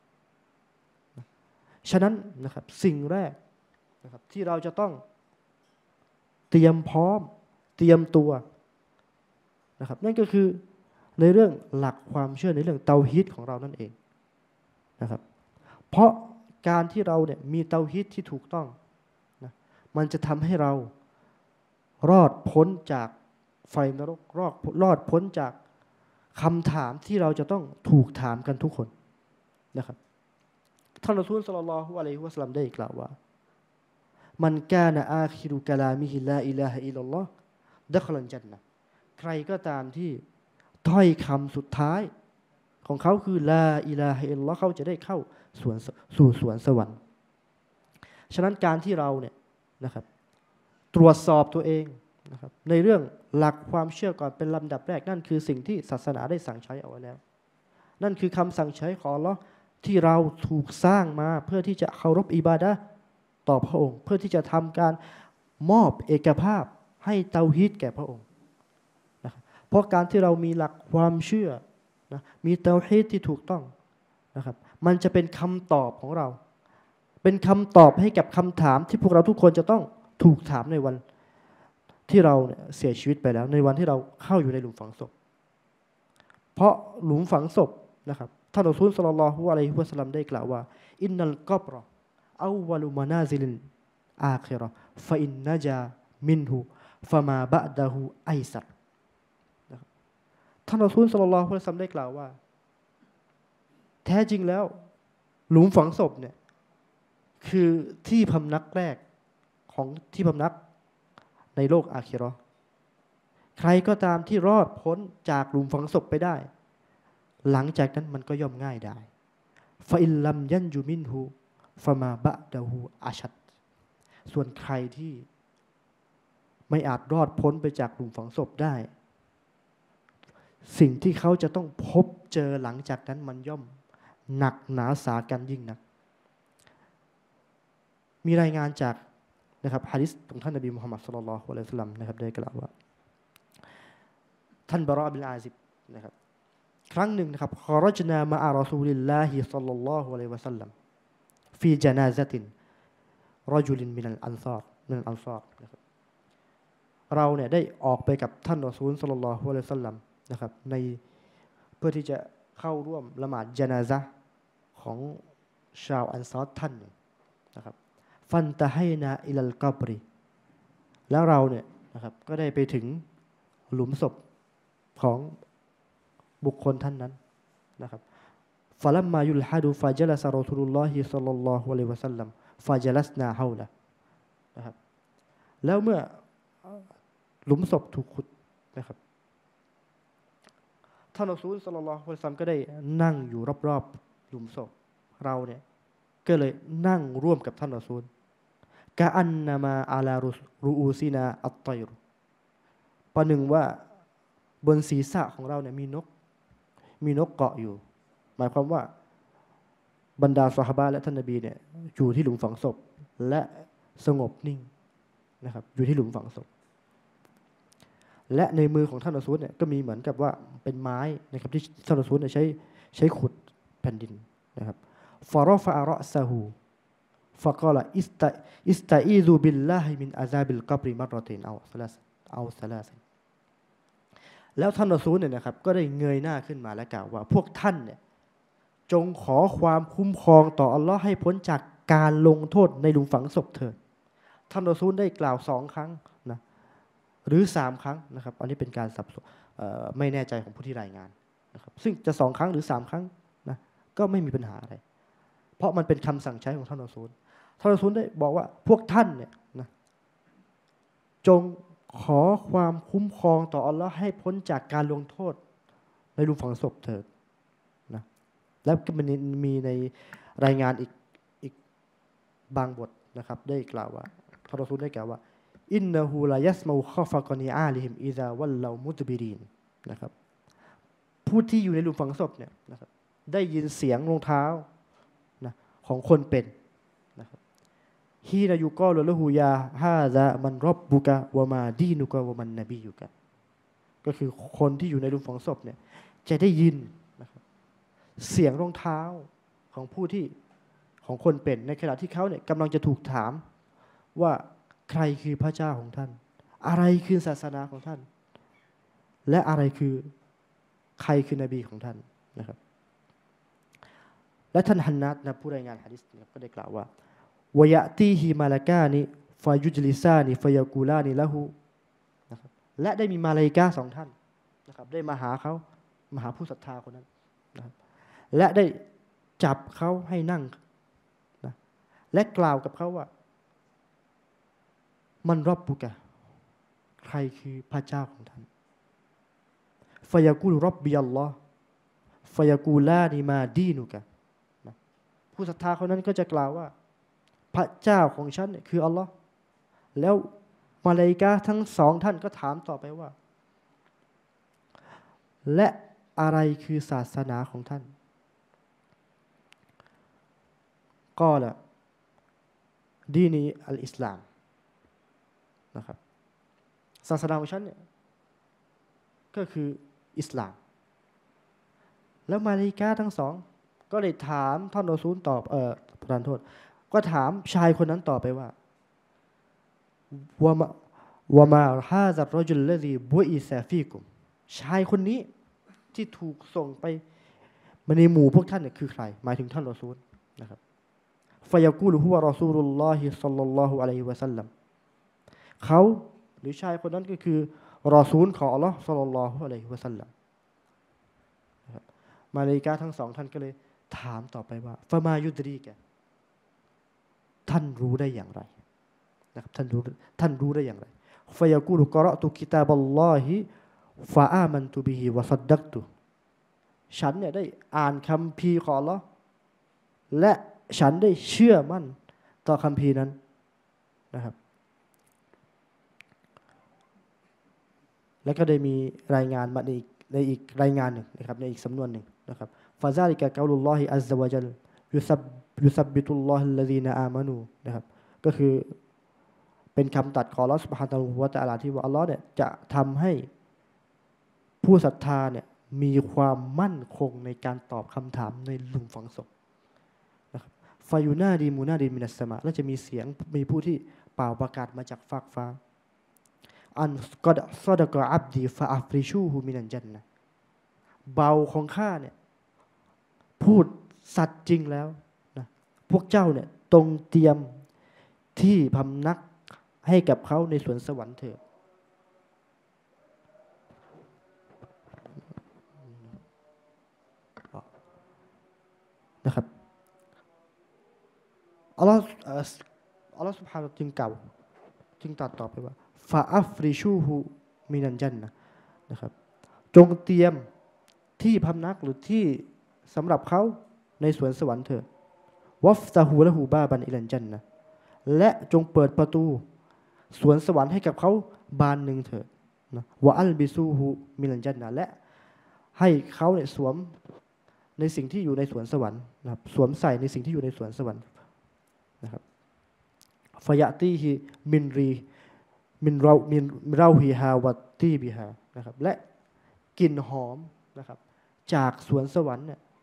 ฉะนั้นนะครับสิ่งแรกนะครับที่เราจะต้องเตรียมพร้อมเตรียมตัวนะครับนั่นก็คือในเรื่องหลักความเชื่อในเรื่องเตาฮีดของเรานั่นเองนะครับเพราะการที่เราเนี่ยมีเตาฮีดที่ถูกต้องนะมันจะทำให้เรารอดพ้นจากไฟนรกรอดรอดพ้นจากคำถามที่เราจะต้องถูกถามกันทุกคนนะครับท่านรอซูล ศ็อลลัลลอฮุอะลัยฮิวะซัลลัมได้กล่าวว่ามันกานะอาคิรุกะลามิฮิลาอิลาฮะอิลลัลลอฮ์ดะคอลันญันนะห์ใครก็ตามที่ถ้อยคำสุดท้ายของเขาคือลาอิลาฮะอิลลัลลอฮ์เขาจะได้เข้าสวนสู่สวนสวรรค์ฉะนั้นการที่เราเนี่ยนะครับตรวจสอบตัวเองนะครับในเรื่องหลักความเชื่อก่อนเป็นลำดับแรกนั่นคือสิ่งที่ศาสนาได้สั่งใช้เอาไว้แล้วนั่นคือคำสั่งใช้ของอัลเลาะห์ที่เราถูกสร้างมาเพื่อที่จะเคารพอิบาดะห์ต่อพระองค์เพื่อที่จะทำการมอบเอกภาพให้เตาฮีดแก่พระองค์นะครับเพราะการที่เรามีหลักความเชื่อนะมีเตาฮีดที่ถูกต้องนะครับมันจะเป็นคำตอบของเราเป็นคำตอบให้กับคำถามที่พวกเราทุกคนจะต้องถูกถามในวันที่เราเนี่ยเสียชีวิตไปแล้วในวันที่เราเข้าอยู่ในหลุมฝังศพเพราะหลุมฝังศพนะครับท่านรอซูล ศ็อลลัลลอฮุอะลัยฮิวะซัลลัมได้กล่าวว่าอินนัลกับรออาวะลุมานาซิลิลอาคิเราะห์ฟะอินนะจามินฮุฟะมาบะดะฮูไอซัรนะครับท่านรอซูล ศ็อลลัลลอฮุอะลัยฮิวะซัลลัมได้กล่าวว่าแท้จริงแล้วหลุมฝังศพเนี่ยคือที่พำนักแรกของที่พำนักในโลกอาคิเราะห์ใครก็ตามที่รอดพ้นจากหลุมฝังศพไปได้หลังจากนั้นมันก็ย่อมง่ายได้ฟะอิลลัมยันจุมินฮูฟะมาบะดะฮูอาชัดส่วนใครที่ไม่อาจรอดพ้นไปจากหลุมฝังศพได้สิ่งที่เขาจะต้องพบเจอหลังจากนั้นมันย่อมหนักหนาสากันยิ่งนักมีรายงานจากนะครับหะดีษของท่านนบีมุฮัมมัด ศ็อลลัลลอฮุอะลัยฮิวะซัลลัมนะครับได้กล่าวว่าท่านบะรอบินอาซิบนะครับครั้งหนึ่งนะครับขอรจนามาอะรอซูลิลลาฮิ ศ็อลลัลลอฮุอะลัยฮิวะซัลลัมฟีญะนาซะตินรอจุลินมินัลอันซอรมินัลอันซอรนะครับเราเนี่ยได้ออกไปกับท่านรอซูล ศ็อลลัลลอฮุอะลัยฮิวะซัลลัมนะครับในเพื่อที่จะเข้าร่วมละหมาดญะนาซะห์ของชาวอันซอรท่านหนึ่งนะครับฟันตะให้นาอิลัลกับริแล้วเราเนี่ยนะครับก็ได้ไปถึงหลุมศพของบุคคลท่านนั้นนะครับฟะลัมมายุลฮะดูฟะญะลสะรอซูลุลลอฮิ ศ็อลลัลลอฮุอะลัยฮิวะซัลลัมฟะญะลัสนาฮาวละนะครับแล้วเมื่อหลุมศพถูกขุดนะครับท่านรอซูล ศ็อลลัลลอฮุอะลัยฮิวะซัลลัมก็ได้นั่งอยู่รอบๆหลุมศพเราเนี่ยก็เลยนั่งร่วมกับท่านรอซูลกะอันนามาอาลารูอูซินาอัตฏอยรประหนึ่งว่าบนศีรษะของเราเนี่ยมีนกมีนกเกาะอยู่หมายความว่าบรรดาซอฮาบะห์และท่านนบีเนี่ยอยู่ที่หลุมฝังศพและสงบนิ่งนะครับอยู่ที่หลุมฝังศพและในมือของท่านรอซูลเนี่ยก็มีเหมือนกับว่าเป็นไม้นะครับที่ท่านรอซูลเนี่ยใช้ใช้ขุดผ่นดินนะครับฟารอฟะอะรอซะฮูฟะกอลอิสตะอิสตะอีซุบิลลาฮิมินอาซาบิลกับริมัรรอตินเอาซะลาสเอาซะลาสแล้วท่านรอซูลเนี่ยนะครับก็ได้เงยหน้าขึ้นมาและกล่าวว่าพวกท่านเนี่ยจงขอความคุ้มครองต่ออัลลอฮ์ให้พ้นจากการลงโทษในหลุมฝังศพเถิดท่านรอซูลได้กล่าวสองครั้งนะหรือสามครั้งนะครับอันนี้เป็นการสับสนไม่แน่ใจของผู้ที่รายงานนะครับซึ่งจะสองครั้งหรือสามครั้งนะก็ไม่มีปัญหาอะไรเพราะมันเป็นคำสั่งใช้ของท่านรอซูลท่านรอซูลได้บอกว่าพวกท่านเนี่ยนะจงขอความคุ้มครองต่ออัลลอฮ์ให้พ้นจากการลงโทษในหลุมฝังศพเถิดนะแล้วก็มันมีในรายงานอีกอีกบางบทนะครับได้กล่าวว่าท่านรอซูลได้กล่าวว่าอินนะฮูลายัสมาข้อฟะกอนีอาลิฮิมอิซาวัลลามุตบิรีนนะครับผู้ที่อยู่ในหลุมฝังศพเนี่ยนะครับได้ยินเสียงรองเท้านะของคนเป็นนะครับฮีนายุกอลละฮูยาฮาซามันรบบุกะวะมาดีนุกะวะมันนบียุกะก็คือคนที่อยู่ในหลุมฝังศพเนี่ยจะได้ยินนะครับเสียงรองเท้าของผู้ที่ของคนเป็นในขณะที่เขาเนี่ยกำลังจะถูกถามว่าใครคือพระเจ้าของท่านอะไรคือศาสนาของท่านและอะไรคือใครคือนบีของท่านนะครับและท่านฮันนัดนะผู้รายงานหะดีษก็ได้กล่าวว่าวะยะตีฮิมาลากานิฟายุจลิซานิฟายากูลานิละหูนะครับและได้มีมาลาอิกะฮ์สองท่านนะครับได้มาหาเขามาหาผู้ศรัทธาคนนั้นนะครับและได้จับเขาให้นั่งนะและกล่าวกับเขาว่ามันรบบุกะใครคือพระเจ้าของท่านฟายากูลรบบิยัลลอฮ์ฟายากูลานิมาดีนุกะนะผู้ศรัทธาคนนั้นก็จะกล่าวว่าพระเจ้าของฉันเนี่ยคืออัลลอฮ์แล้วมาลาอิกะฮ์ทั้งสองท่านก็ถามต่อไปว่าและอะไรคือศาสนาของท่านก็ละดีนีอัลอิสลามนะครับศาสนาของฉันเนี่ยก็คืออิสลามแล้วมาลาอิกะฮ์ทั้งสองก็เลยถามท่านรอซูลตอบเอ่อประทานโทษก็ถามชายคนนั้นต่อไปว่าวะมาวะมาฮาซัรรอจุลละซีบุอิซาฟีกุมชายคนนี้ที่ถูกส่งไปมาในหมู่พวกท่านเนี่ยคือใครหมายถึงท่านรอซูลนะครับฟะยะกูลุฮุวะรอซูลุลลอฮิศ็อลลัลลอฮุอะลัยฮิวะซัลลัมเขาหรือชายคนนั้นก็คือรอซูลของอัลเลาะห์ศ็อลลัลลอฮุอะลัยฮิวะซัลลัมมาลาอิกะฮ์ทั้งสองท่านก็เลยถามต่อไปว่าฟะมายุดรีกะท่านรู้ได้อย่างไรนะครับท่านรู้ท่านรู้ได้อย่างไรฟะยะกูลุกะเราะตุกิตาบัลลอฮิฟะอามันตุบิฮิวะซัดดักตุฉันเนี่ยได้อ่านคัมภีร์ของอัลเลาะห์และฉันได้เชื่อมั่นต่อคัมภีร์นั้นนะครับแล้วก็ได้มีรายงานมาในอีกในอีกรายงานหนึ่งนะครับในอีกสำนวนหนึ่งนะครับฟาซาลิกะกอลุลลอฮิอัซซะวะจัลยุซับยุซับบิตุลลอฮิลลซีนาอามานูนะครับก็คือเป็นคำตัดของอัลเลาะห์ซุบฮานะฮูวะตะอาลาที่ว่าอัลเลาะห์เนี่ยจะทำให้ผู้ศรัทธาเนี่ยมีความมั่นคงในการตอบคำถามในหลุมฝังศพนะครับฟายูนาดีมูนาดีมินัสสมาและจะมีเสียงมีผู้ที่เป่าประกาศมาจากฟากฟ้าอันกอดซอดะกออับดีฟาอัฟริชูฮูมินันจันนะเบาของข้าเนี่ยพูดสัตย์จริงแล้วนะพวกเจ้าเนี่ยตรงเตรียมที่พำนักให้กับเขาในสวนสวรรค์เถิดนะครับอัลลอฮ์อัลลอฮ์ซุบฮานะฮูวะตะอาลาจึงกล่าวจึงตรัสต่อไปว่าฟาอัฟริชูฮูมินันจันนะนะครับจงเตรียมที่พำนักหรือที่สำหรับเขาในสวนสวรรค์เถิดวัฟซะฮูละฮูบาบันอิลันจันนะและจงเปิดประตูสวนสวรรค์ให้กับเขาบานหนึ่งเถิดนะวะอัลบิซูฮูมินันจันนะและให้เขาเนี่ยสวมในสิ่งที่อยู่ในสวนสวรรค์นะครับสวมใส่ในสิ่งที่อยู่ในสวนสวรรค์นะครับฟะยะตีฮิมินรีมินเรามินเราฮีฮาวัตตีบิฮานะครับและกลิ่นหอมนะครับจากสวนสวรรค์เนี่ย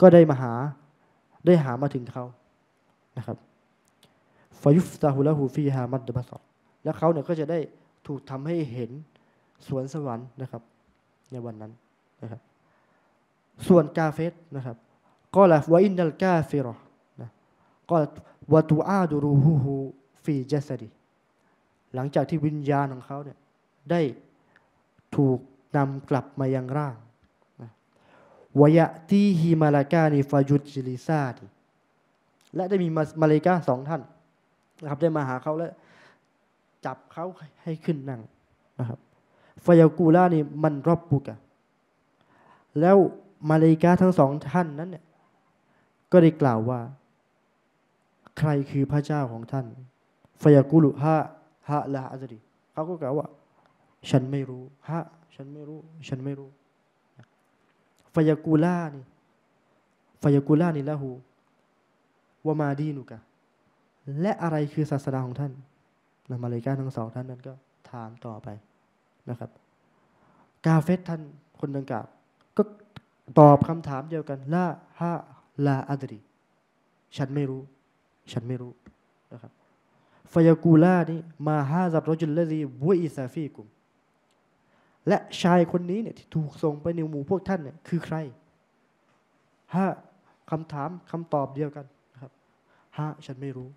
ก็ได้มาหาได้หามาถึงเขานะครับฟายุฟตาฮุละฮูฟีฮามัดบะซอรแล้วเขาเนี่ยก็จะได้ถูกทำให้เห็นสวนสวรรค์นะครับในวันนั้นนะครับส่วนกาเฟรนะครับก็ละวะอินนัลกาฟิรอนะก็วะตูอาดูรูฮูฮูฟีจัสดีหลังจากที่วิญญาณของเขาเนี่ยได้ถูกนำกลับมายังร่างนะวะยะตีฮิมาลากานิฟายุจิลิซาติและได้มีมาเลกาสองท่านนะครับได้มาหาเขาและจับเขาให้ขึ้นนั่งนะครับฟายากูลานี่มันรอบบุกะแล้วมาเลกาทั้งสองท่านนั้นเนี่ยก็ได้กล่าวว่าใครคือพระเจ้าของท่านฟายากูลุฮะฮะลาอัซรีเขาก็กล่าวว่าฉันไม่รู้ฮะฉันไม่รู้ฉันไม่รู้ฟายากูลานี่ฟายากูลานี่ละหูวะมาดีนุกะและอะไรคือศาสนาของท่านนะมาเลกาทั้งสองท่านนั้นก็ถามต่อไปนะครับกาเฟตท่านคนดังกล่าวก็ตอบคำถามเดียวกันลาฮะลาอัดรีฉันไม่รู้ฉันไม่รู้นะครับฟายากูลานี่มาฮาซับรจุลละซีบุอิซาฟีกุมและชายคนนี้เนี่ยที่ถูกส่งไปในหมู่พวกท่านเนี่ยคือใครฮะคำถามคำตอบเดียวกันนะครับฮะฉันไม่รู้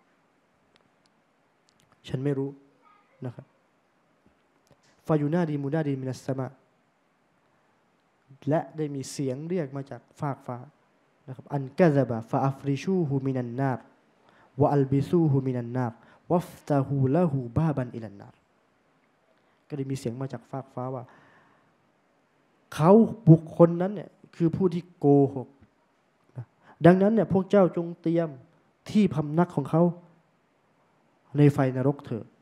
ฉันไม่รู้นะครับฟายูนาดีมูนาดีมินัสสมาและได้มีเสียงเรียกมาจากฟากฟ้านะครับอันกะซะบะฟาอัฟริชูฮูมินันนารวะอัลบิซูฮูมินันนารวัฟตะฮูละฮูบาบันอิลันนารก็ได้มีเสียงมาจากฟากฟ้าว่าเขาบุคคลนั้นเนี่ยคือผู้ที่โกหกดังนั้นเนี่ยพวกเจ้าจงเตรียมที่พำนักของเขาในไฟนรกเถิด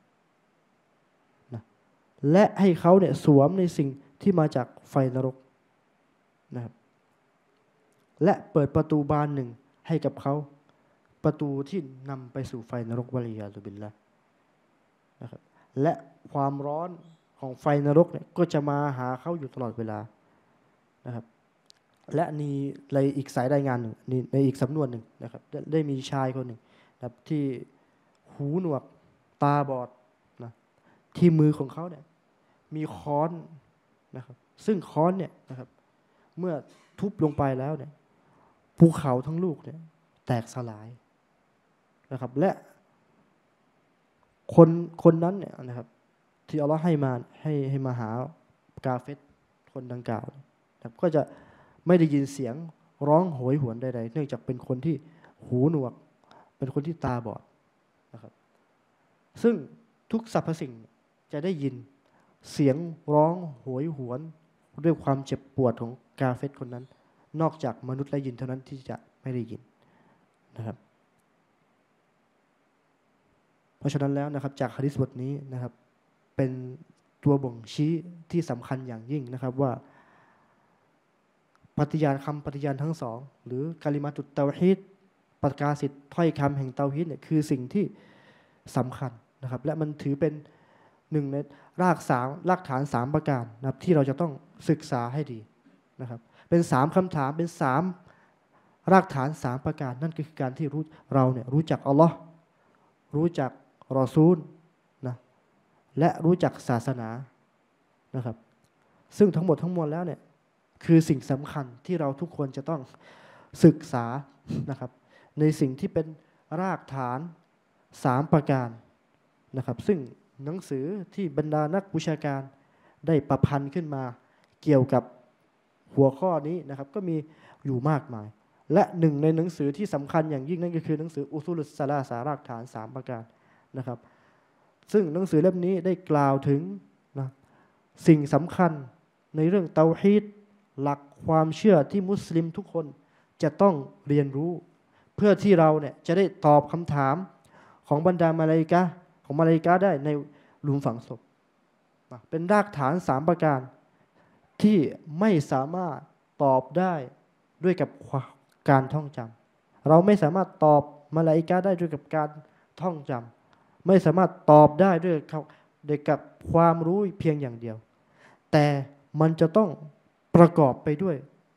นะและให้เขาเนี่ยสวมในสิ่งที่มาจากไฟนรกนะครับและเปิดประตูบานหนึ่งให้กับเขาประตูที่นำไปสู่ไฟนรกวะลียาซุบิลละนะครับและความร้อนของไฟนรกเนี่ยก็จะมาหาเขาอยู่ตลอดเวลานะครับและมีในอีกสายรายงานหนึ่งในอีกสำนวนหนึ่งนะครับได้มีชายคนหนึ่งนะครับที่หูหนวกตาบอดนะที่มือของเขาเนี่ยมีค้อนนะครับซึ่งค้อนเนี่ยนะครับเมื่อทุบลงไปแล้วเนี่ยภูเขาทั้งลูกเนี่ยแตกสลายนะครับและคนคนนั้นเนี่ยนะครับที่อัลเลาะห์ให้มาให้ให้มาหากาเฟตคนดังกล่าวนะครับก็จะไม่ได้ยินเสียงร้องโหยหวนใดๆเนื่องจากเป็นคนที่หูหนวกเป็นคนที่ตาบอดนะครับซึ่งทุกสรรพสิ่งจะได้ยินเสียงร้องโหยหวนด้วยความเจ็บปวดของกาเฟตคนนั้นนอกจากมนุษย์และยินเท่านั้นที่จะไม่ได้ยินนะครับเพราะฉะนั้นแล้วนะครับจากหะดีษบทนี้นะครับเป็นตัวบ่งชี้ที่สำคัญอย่างยิ่งนะครับว่าปฏิญาณคำปฏิญาณทั้งสองหรือกะลิมาตุตเตาฮีดประกาศสิทธิ์ถ้อยคำแห่งเตาฮีดเนี่ยคือสิ่งที่สำคัญนะครับและมันถือเป็นหนึ่งในรากสามรากฐานสามประการนะครับที่เราจะต้องศึกษาให้ดีนะครับเป็นสามคำถามเป็นสามรากฐานสามประการนั่นคือการที่รู้เราเนี่ยรู้จักอัลลอฮ์รู้จักรอซูลนะและรู้จักศาสนานะครับซึ่งทั้งหมดทั้งมวลแล้วเนี่ยคือสิ่งสำคัญที่เราทุกคนจะต้องศึกษานะครับในสิ่งที่เป็นรากฐานสามประการนะครับซึ่งหนังสือที่บรรดานักวิชาการได้ประพันธ์ขึ้นมาเกี่ยวกับหัวข้อนี้นะครับก็มีอยู่มากมายและหนึ่งในหนังสือที่สำคัญอย่างยิ่งนั่นก็คือหนังสืออุซูลุสซะลาสารากฐานสามประการนะครับซึ่งหนังสือเล่มนี้ได้กล่าวถึงนะสิ่งสำคัญในเรื่องเตาฮีดหลักความเชื่อที่มุสลิมทุกคนจะต้องเรียนรู้เพื่อที่เราเนี่ยจะได้ตอบคำถามของบรรดามาลาอิกะห์ของมาลาอิกะห์ได้ในหลุมฝังศพเป็นรากฐานสามประการที่ไม่สามารถตอบได้ด้วยกับการท่องจำเราไม่สามารถตอบมาลาอิกะห์ได้ด้วยกับการท่องจำไม่สามารถตอบได้ด้วยด้วยกับความรู้เพียงอย่างเดียวแต่มันจะต้องประกอบไปด้วย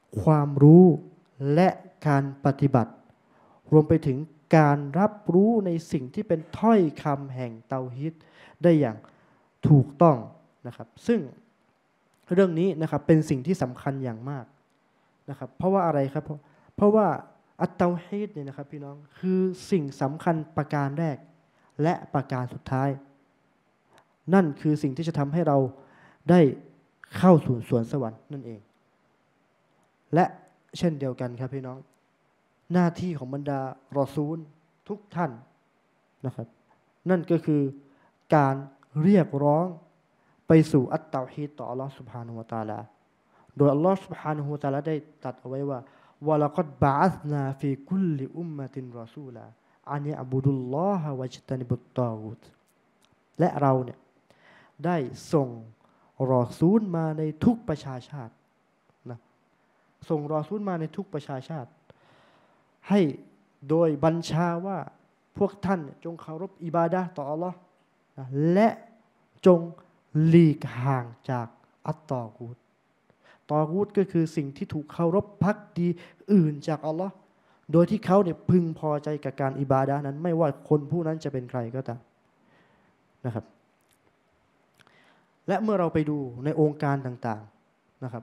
ความรู้และการปฏิบัติรวมไปถึงการรับรู้ในสิ่งที่เป็นถ้อยคำแห่งเตาฮีดได้อย่างถูกต้องนะครับซึ่งเรื่องนี้นะครับเป็นสิ่งที่สำคัญอย่างมากนะครับเพราะว่าอะไรครับเพราะเพราะว่าอัตเตาฮีดเนี่ยนะครับพี่น้องคือสิ่งสำคัญประการแรกและประการสุดท้ายนั่นคือสิ่งที่จะทำให้เราได้เข้าสู่สวนสวรรค์นั่นเองและเช่นเดียวกันครับพี่น้องหน้าที่ของบรรดารอซูลทุกท่านนะครับนั่นก็คือการเรียกร้องไปสู่อัตเตาฮีดต่ออัลลอฮฺซุบฮานะฮูวะตะอาลาโดยอัลลอฮฺซุบฮานะฮูวะตะอาลาได้ตรัสเอาไว้ว่าวะละกัดบะอัษนาฟีกุลลิอุมมะตินรอซูลาอันยะอ์บุดุลลอฮะวะจตะนิบุตตอกูตและเราเนี่ยได้ส่งรอซูลมาในทุกประชาชาตินะส่งรอซูลมาในทุกประชาชาติให้โดยบัญชาว่าพวกท่านจงเคารพอิบาดะห์ต่ออัลลอฮ์นะและจงหลีกห่างจากอัตตอกูตตอกูตก็คือสิ่งที่ถูกเคารพภักดีอื่นจากอัลลอฮ์โดยที่เขาเนี่ยพึงพอใจกับการอิบาดะห์นั้นไม่ว่าคนผู้นั้นจะเป็นใครก็ตามนะครับและเมื่อเราไปดูในองค์การต่างๆนะครับ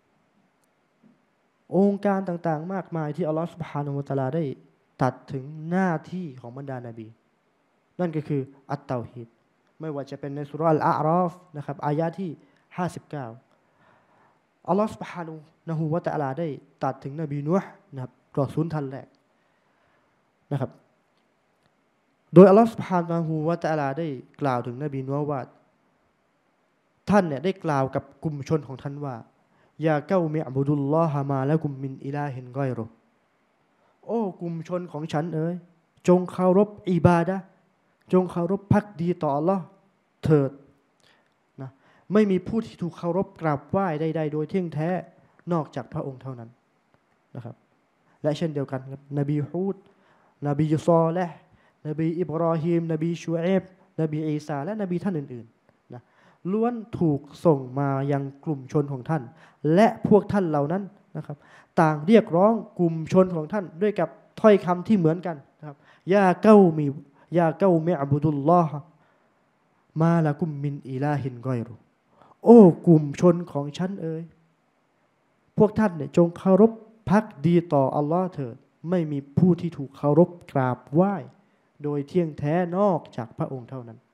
องค์การต่างๆมากมายที่อัลลอฮฺซุบฮานะฮูวะตะอาลาได้ตัดถึงหน้าที่ของบรรดานบีนั่นก็คืออัตเตาฮีดไม่ว่าจะเป็นในสุเราะห์อัลอาอรอฟนะครับอายะที่ห้าสิบเก้าอัลลอฮฺซุบฮานะฮูวะตะอาลาได้ตัดถึงนบีนูห์นะครับรอซูลท่านแรกนะครับโดยอัลลอฮฺซุบฮานะฮูวะตะอาลาได้กล่าวถึงนบีนูห์ว่าท่านเนี่ยได้กล่าวกับกลุ่มชนของท่านว่ายาเก้ามิอ์บุดุลลอฮะมาละกุมมินอิลาฮินกอยรุโอ้กลุ่มชนของฉันเอ๋ยจงเคารพอิบาดะห์จงเคารพภักดีต่ออัลลอฮ์เถิดนะไม่มีผู้ที่ถูกเคารพกราบไหว้ใดๆโดยเที่ยงแท้นอกจากพระองค์เท่านั้นนะครับและเช่นเดียวกันครับนบีฮูดนบีซอลิห์นบีอิบรอฮีมนบีชูอัยบนบีอีสาและนบีท่านอื่นๆนะล้วนถูกส่งมายังกลุ่มชนของท่านและพวกท่านเหล่านั้นนะครับต่างเรียกร้องกลุ่มชนของท่านด้วยกับถ้อยคำที่เหมือนกันนะครับยาเก้ามียาเก้ามิอ์บุดุลลอฮะมาละกุมมินอิลาฮินกอยรุโอ้กลุ่มชนของฉันเอ๋ยพวกท่านเนี่ยจงเคารพภักดีต่ออัลลอฮ์เถิดไม่มีผู้ที่ถูกเคารพกราบไหว้โดยเที่ยงแท้นอกจากพระองค์เท่านั้น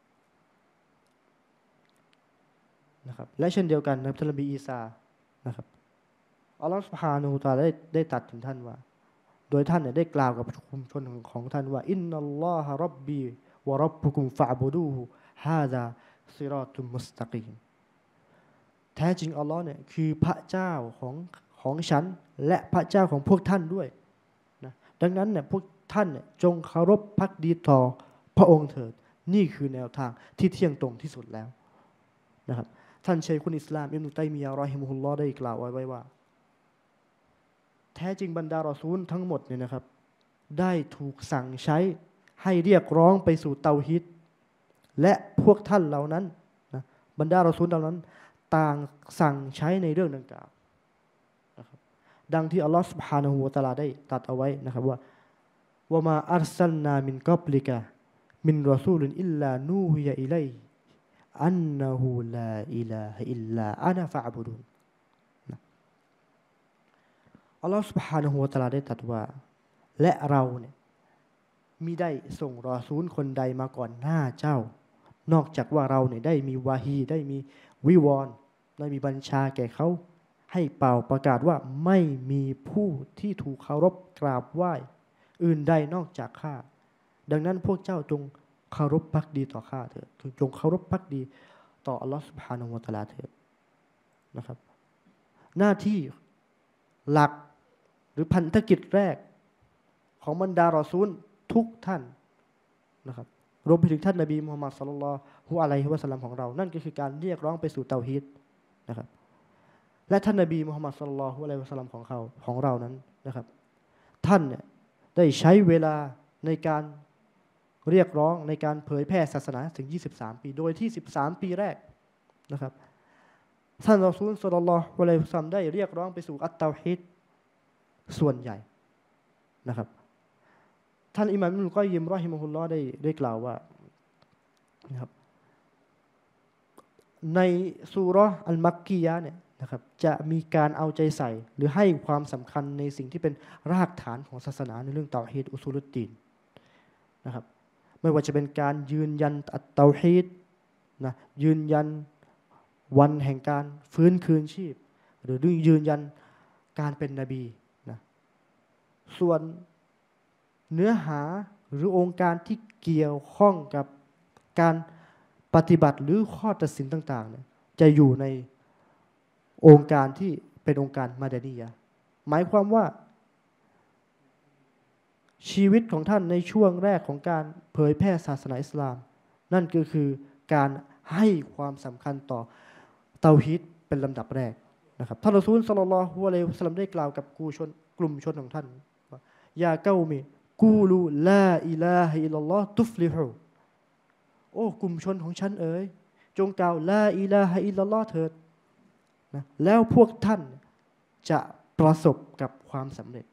นะครับและเช่นเดียวกันนะครับท่านนบีอีสานะครับอัลลอฮฺซุบฮานะฮูวะตะอาลาได้ได้ตัดถึงท่านว่าโดยท่านเนี่ยได้กล่าวกับกลุ่มชนของท่านว่าอินนัลลอฮะร็อบบีวะร็อบบุกุมฟะอ์บุดูฮูฮาซาซิรอตุมมุสตะกีมแท้จริงอัลลอฮ์เนี่ยคือพระเจ้าของของฉันและพระเจ้าของพวกท่านด้วยนะดังนั้นเนี่ยพวกท่านเนี่ยจงเคารพภักดีต่อพระองค์เถิดนี่คือแนวทางที่เที่ยงตรงที่สุดแล้วนะครับท่านชัยคุนอิสลามอิบนุตัยมียะห์รอฮิมะฮุลลอฮ์ได้กล่าวไว้ว่าแท้จริงบรรดารอซูลทั้งหมดเนี่ยนะครับได้ถูกสั่งใช้ให้เรียกร้องไปสู่เตาฮีดและพวกท่านเหล่านั้นนะบรรดารอซูลเหล่านั้นต่างสั่งใช้ในเรื่องดังกล่าวนะครับดังที่อัลลอฮฺซุบฮานะฮูวะตะอาลาได้ตรัสเอาไว้นะครับว่าวะมาอัรซัลนามินกับลิกะมินรอซูลินอิลลานูฮิยะอิลัยฮิอันนะฮูลาอิลาฮะอิลลาอะนะฟะอ์บุดุนอัลลอฮฺ سبحانه และ تعالى ได้ตรัสว่าและเราเนี่ยมิได้ส่งรอซูลคนใดมาก่อนหน้าเจ้านอกจากว่าเราเนี่ยได้มีวาฮีได้มีวิวรณ์ได้มีบัญชาแก่เขาให้เป่าประกาศว่าไม่มีผู้ที่ถูกเคารพกราบไหว้อื่นใดนอกจากข้าดังนั้นพวกเจ้าจงเคารพภักดีต่อข้าเถิดจงเคารพภักดีต่ออัลลอฮฺ سبحانه และ تعالى เถิดนะครับหน้าที่หลักหรือพันธกิจแรกของบรรดารอซูลทุกท่านนะครับรวมไปถึงท่านนบีมุฮัมมัดศ็อลลัลลอฮุอะลัยฮิวะซัลลัมของเรานั่นก็คือการเรียกร้องไปสู่เตาฮีดนะครับและท่านนบีมุฮัมมัดศ็อลลัลลอฮุอะลัยฮิวะซัลลัมของเขาของเรานั้นนะครับท่านเนี่ยได้ใช้เวลาในการเรียกร้องในการเผยแพร่ศาสนาถึงยี่สิบสามปีโดยที่สิบสามปีแรกนะครับท่านรอซูลศ็อลลัลลอฮุอะลัยฮิวะซัลลัมได้เรียกร้องไปสู่อัตเตาฮีดส่วนใหญ่นะครับท่านอิหม่ามอิบนุลกอยยิมรอฮิมะฮุลลอฮ์ได้ได้กล่าวว่านะครับในซูเราะห์อัลมักกียะห์เนี่ยนะครับจะมีการเอาใจใส่หรือให้ความสำคัญในสิ่งที่เป็นรากฐานของศาสนาในเรื่องเตาฮีดอุซูลุดดีนนะครับไม่ว่าจะเป็นการยืนยันอัตเตาฮีดนะยืนยันวันแห่งการฟื้นคืนชีพหรือยืนยันการเป็นนบีนะส่วนเนื้อหาหรือองค์การที่เกี่ยวข้องกับการปฏิบัติหรือข้อตัดสินต่างๆเนี่ยจะอยู่ในองค์การที่เป็นองค์การมาดานียะห์หมายความว่าชีวิตของท่านในช่วงแรกของการเผยแพร่ศาสนาอิสลามนั่นก็คือการให้ความสำคัญต่อเตาฮีดเป็นลำดับแรกนะครับท่านรอซูลศ็อลลัลลอฮุอะลัยฮิวะซัลลัมได้กล่าวกับกูชนกลุ่มชนของท่านว่ายาเกามิกูลูลาอิลาฮะอิลลัลลอฮ์ตุฟลิฮูโอ้กลุ่มชนของฉันเอ๋ยจงกล่าวลาอิลาฮะอิลลัลลอฮ์เถิดนะแล้วพวกท่านจะประสบกับความสำเร็จ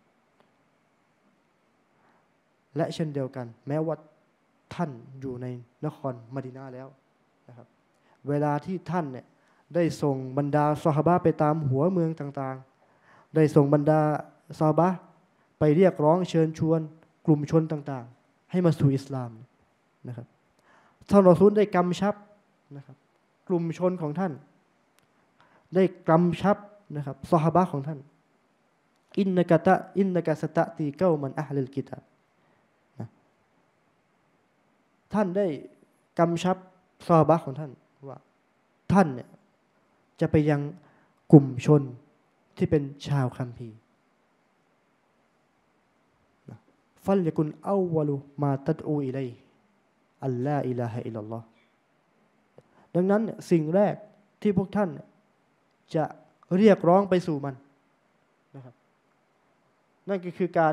และเช่นเดียวกันแม้ว่าท่านอยู่ในนครมะดีนะห์แล้วนะครับเวลาที่ท่านเนี่ยได้ส่งบรรดาซอฮาบะห์ไปตามหัวเมืองต่างๆได้ส่งบรรดาซอฮาบะห์ไปเรียกร้องเชิญชวนกลุ่มชนต่างๆให้มาสู่อิสลามนะครับท่านรอซูลได้กำชับนะครับกลุ่มชนของท่านได้กำชับนะครับซอฮาบะห์ของท่านอินนะกะตะอินนะกะสตะตีเก้ามันอะห์ลิลกิตาบท่านได้กำชับซอฮาบะห์ของท่านว่าท่านเนี่ยจะไปยังกลุ่มชนที่เป็นชาวคัมภีร์ฟัลยะกุนอัววะลุมาตัดอูอิลัยอัลลาอิลาฮะอิลลัลลอฮ์ดังนั้นสิ่งแรกที่พวกท่านจะเรียกร้องไปสู่มันนะครับนั่นก็คือการ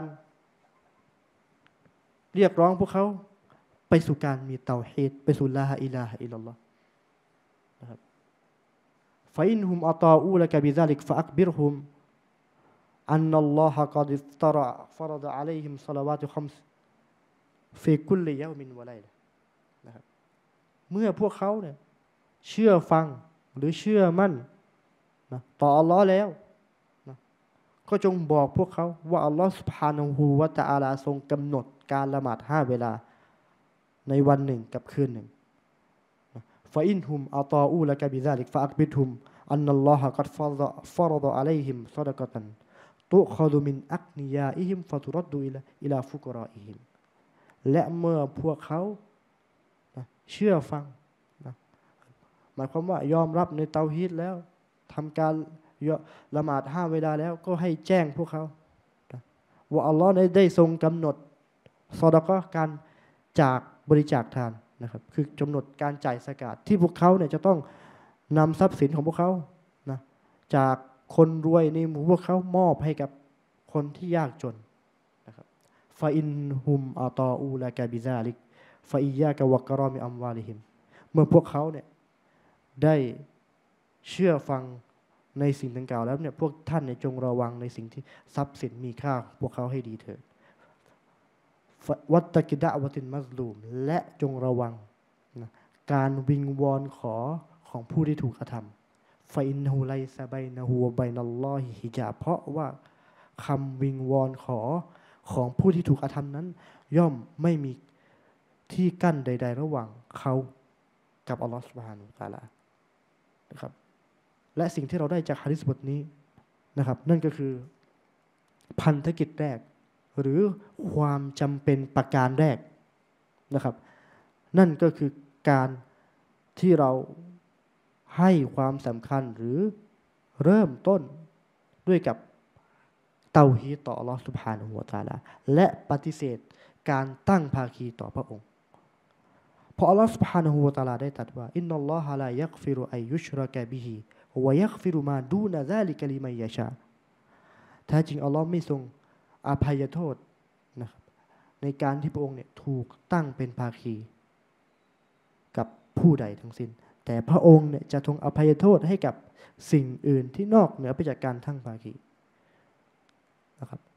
เรียกร้องพวกเขาไปสู่การมีเตาฮีดไปสู่ลาอิลาฮะอิลลัลลอฮ์นะครับฟะอินฮุมอะตาอูละกะบิซาลิกฟะอักบิรฮุมอันนัลลอฮะกอดิฟตะรอฟะรฎะอะลัยฮิมศอลาวาตุคัมซฟีกุลลิยะอมินวะไลละนะครับเมื่อพวกเขาเนี่ยเชื่อฟังหรือเชื่อมั่นนะต่ออัลลอฮ์แล้วนะก็จงบอกพวกเขาว่าอัลลอฮ์ซุบฮานะฮูวะตะอาลาทรงกำหนดการละหมาดห้าเวลาในวันหนึ่งกับคืนหนึ่งฟะอินฮุมอะตออูละกะบิซาลิกฟะอักบิรฮุมอันนัลลอฮะกัดฟะรฎะฟะรฎะอะลัยฮิมศอดะกะตันตุคอดุมินอักนิยาอิฮิมฟะตุรัดดุอิลาอิลาฟุกรออิฮิมและเมื่อพวกเขาเชื่อฟังนะหมายความว่ายอมรับในเตาฮีดแล้วทำการละหมาดห้าเวลาแล้วก็ให้แจ้งพวกเขาว่าอัลลอฮ์ได้ทรงกำหนดซอดะกอฮ์การจากบริจาคทานนะครับคือกำหนดการจ่ายซะกาตที่พวกเขาเนี่ยจะต้องนำทรัพย์สินของพวกเขานะจากคนรวยในหมู่พวกเขามอบให้กับคนที่ยากจนนะครับฟาอินฮุมอาตออูละกะบิซาลิกฟาอิยากะวะกะรอมิอัมวาลิฮิมเมื่อพวกเขาเนี่ยได้เชื่อฟังในสิ่งดังกล่าวแล้วเนี่ยพวกท่านเนี่ยจงระวังในสิ่งที่ทรัพย์สินมีค่าพวกเขาให้ดีเถิดวัตตะกิดะวะตินมัซลูมและจงระวังนะการวิงวอนขอของผู้ที่ถูกกระทำฟาอินฮูไลซะบัยนะฮูวะบัยนัลลอฮิฮิญาบเพราะว่าคำวิงวอนขอของผู้ที่ถูกกระทำนั้นย่อมไม่มีที่กั้นใดๆระหว่างเขากับอัลลอฮฺซุบฮานะฮูวะตะอาลานะครับและสิ่งที่เราได้จากหะดีษบทนี้นะครับนั่นก็คือพันธกิจแรกหรือความจำเป็นประการแรกนะครับนั่นก็คือการที่เราให้ความสำคัญหรือเริ่มต้นด้วยกับเตาฮีดต่ออัลลอฮฺซุบฮานะฮูวะตะอาลาและปฏิเสธการตั้งภาคีต่อพระองค์เพราะอัลลอฮฺซุบฮานะฮูวะตะอาลาได้ตรัสว่าอินนัลลอฮะลายักฟิรุอัยยุชรกะบิฮิวะยักฟิรุมาดูนะซาลิกะลิมัยยะชาแท้จริงอัลลอฮ์ไม่ทรงอภัยโทษนะครับในการที่พระองค์เนี่ยถูกตั้งเป็นภาคีกับผู้ใดทั้งสิ้นแต่พระองค์เนี่ยจะทรงอภัยโทษให้กับสิ่งอื่นที่นอกเหนือไปจากการตั้งภาคีนะครับ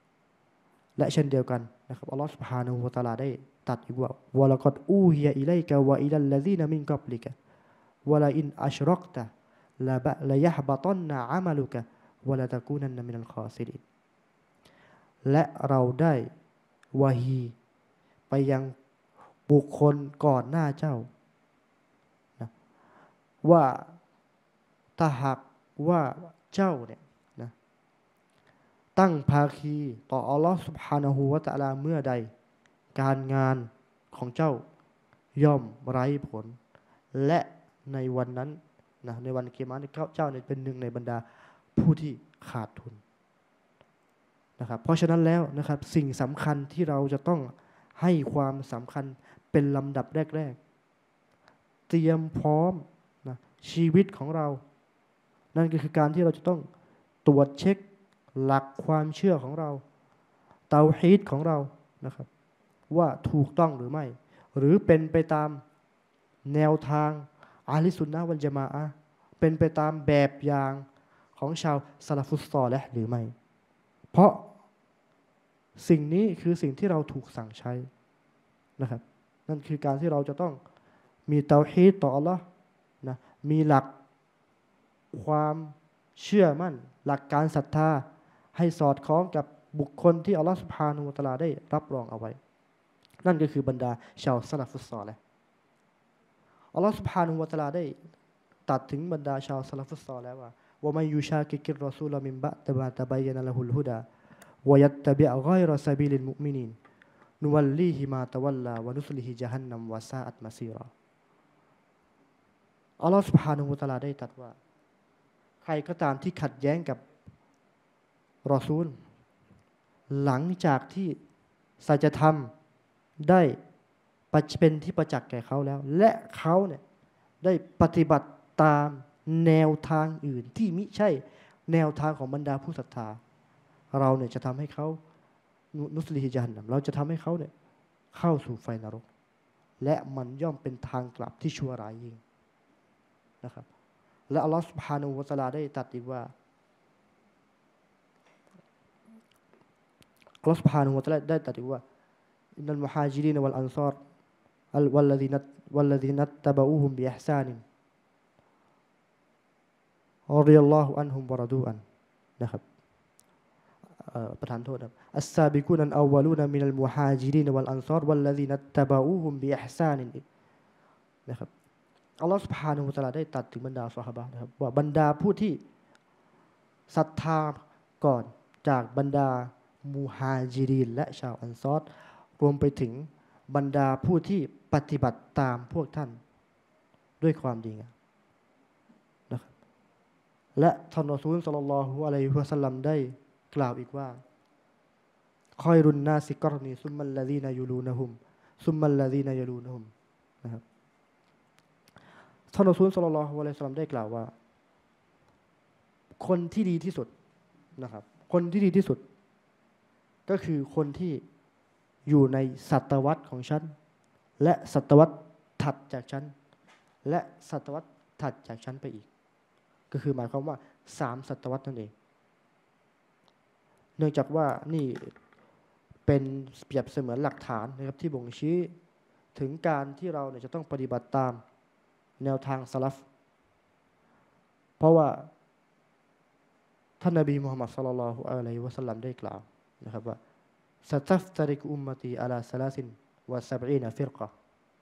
และเช่นเดียวกันนะครับอัลลอฮฺ سبحانه และ تعالى ได้ตรัสอีกว่าวะละกัดอูฮิยะอิลัยกะวะอิลัลลซีนมินกับลิกะวะลาอินอัชรักตะละบะละยะฮบะตันนะอะมัลุกะวะละตะกูนันนะมินัลคอซิรินและเราได้วะฮีไปยังบุคคลก่อนหน้าเจ้านะว่าถ้าหากว่าเจ้าเนี่ยนะตั้งภาคีต่ออัลลอฮฺ سبحانه และ تعالى เมื่อใดการงานของเจ้าย่อมไร้ผลและในวันนั้นนะในวันกิยามะห์เจ้าเนี่ยเป็นหนึ่งในบรรดาผู้ที่ขาดทุนนะครับเพราะฉะนั้นแล้วนะครับสิ่งสำคัญที่เราจะต้องให้ความสำคัญเป็นลำดับแรกๆเตรียมพร้อมนะชีวิตของเรานั่นก็คือการที่เราจะต้องตรวจเช็คหลักความเชื่อของเราเตาฮีดของเรานะครับว่าถูกต้องหรือไม่หรือเป็นไปตามแนวทางอะห์ลิสุนนะฮ์วัลญะมาอะห์เป็นไปตามแบบอย่างของชาวซะลาฟุสศอลิฮ์หรือไม่เพราะสิ่งนี้คือสิ่งที่เราถูกสั่งใช้นะครับนั่นคือการที่เราจะต้องมีเตาฮีดต่ออัลลอฮ์นะมีหลักความเชื่อมั่นหลักการศรัทธาให้สอดคล้องกับบุคคลที่อัลลอฮฺซุบฮานะฮูวะตะอาลาได้รับรองเอาไว้นั่นก็คือบรรดาชาวซะลาฟุสศอลิฮ์อัลลอฮฺซุบฮานะฮูวะตะอาลาได้ตัดถึงบรรดาชาวซะลาฟุสศอลิฮ์ว่าวะมัยยุชากิกิรรอซูลมินบะดะมาตะบัยยะนะละฮุลฮุดาวะยัตตะบิอะฆอยรอซะบีลิลมุอ์มินีนนุวัลลีฮิมาตะวัลลาวะนุสลิฮิญะฮันนัมวะซาอัตมะซีรออัลลอฮฺซุบฮานะฮูวะตะอาลาได้ตรัสว่าใครก็ตามที่ขัดแย้งกับรอซูลหลังจากที่สัจธรรมได้เป็นที่ประจักษ์แก่เขาแล้วและเขาเนี่ยได้ปฏิบัติตามแนวทางอื่นที่มิใช่แนวทางของบรรดาผู้ศรัทธาเราเนี่ยจะทำให้เขานุสลิฮิญะฮันนัมเราจะทำให้เขาเนี่ยเข้าสู่ไฟนรกและมันย่อมเป็นทางกลับที่ชั่วร้ายยิ่งนะครับและอัลลอฮฺ سبحانه และ تعالى ได้ตรัสอีกว่าอัลลอฮฺ سبحانه และ تعالى ได้ตรัสอีกว่าอินนัลมุฮาญิรีนวัลอันซารวัลลซีนัตวัลลซีนัตตะบะอูฮุมบิอิห์ซานินรอฎิยัลลอฮุอันฮุมวะรอดูอันนะครับประธานโทษครับอัสซาบิกูนัลอวัลูนมินัลมุฮาญิรีนวัลอันซารวัลลซีนัตตะบะอูฮุมบิอิห์ซานินนะครับอัลลอฮฺ سبحانه และ تعالى ได้ตรัสถึงบรรดาซอฮาบะห์นะครับว่าบรรดาผู้ที่ศรัทธาก่อนจากบรรดามุฮาญิรีนและชาวอันซอรรวมไปถึงบรรดาผู้ที่ปฏิบัติตามพวกท่านด้วยความดีงามนะครับและท่านรอซูลศ็อลลัลลอฮุอะลัยฮิวะซัลลัมได้กล่าวอีกว่าคอยรุนนาซิกรนีซุมมัลลซีนะยูลูนะฮุมซุมมัลลซีนะยะลูนะฮุมนะครับท่านรอซูลศ็อลลัลลอฮุอะลัยฮิวะซัลลัมได้กล่าวว่าคนที่ดีที่สุดนะครับคนที่ดีที่สุดก็คือคนที่อยู่ในศตวรรษของฉันและศตวรรษถัดจากฉันและศตวรรษถัดจากฉันไปอีกก็คือหมายความว่าสามศตวรรษนั่นเองเนื่องจากว่านี่เป็นเปรียบเสมือนหลักฐานนะครับที่บ่งชี้ถึงการที่เราเนี่ยจะต้องปฏิบัติตามแนวทางสลัฟเพราะว่าท่านนบีมุฮัมมัดศ็อลลัลลอฮุอะลัยฮิวะซัลลัมได้กล่าวนะครับว่าซะตัฟตะริกอุมมะตีอะลาซะลาซินวะซะบอีนะฟิรกะ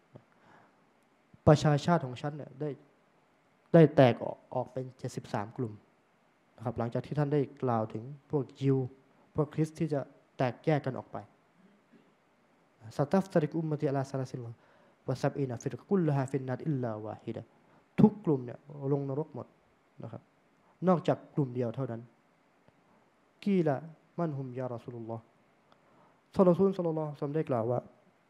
ประชาชาติของฉันเนี่ยได้ได้แตกออกออกเป็นเจ็ดสิบสามกลุ่มนะครับหลังจากที่ท่านได้กล่าวถึงพวกยิวพวกคริสต์ที่จะแตกแยกกันออกไปซะตัฟตะริกอุมมะตีอะลาซะลาซินวะซะบอีนะฟิรกะกุลลุฮาฟินนารอิลลาวาฮิดะห์ทุกกลุ่มเนี่ยลงนรกหมดนะครับนอกจากกลุ่มเดียวเท่านั้นกีละมันฮุมยารอซูลุลลอฮ์ท่านรอซูลศ็อลลัลลอฮุอะลัยฮิวะซัลลัมได้กล่าวว่า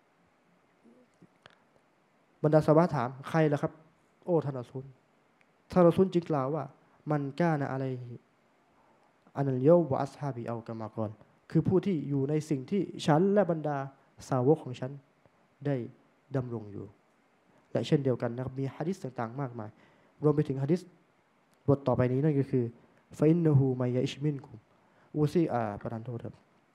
บรรดาซอฮาบะห์ถามใครล่ะครับโอ้ท่านรอซูลท่านรอซูลจึงกล่าวว่ามันกานะอะลัยฮิอันัลยอมวะอัศฮาบีเอากะมากอนคือผู้ที่อยู่ในสิ่งที่ฉันและบรรดาสาวกของฉันได้ดำรงอยู่และเช่นเดียวกันนะครับมีหะดีษต่างๆมากมายรวมไปถึงหะดีษบทต่อไปนี้นั่นก็คือฟะอินนะฮูมัยยะอิชมินกุมอูซีอาประทานโทษครับ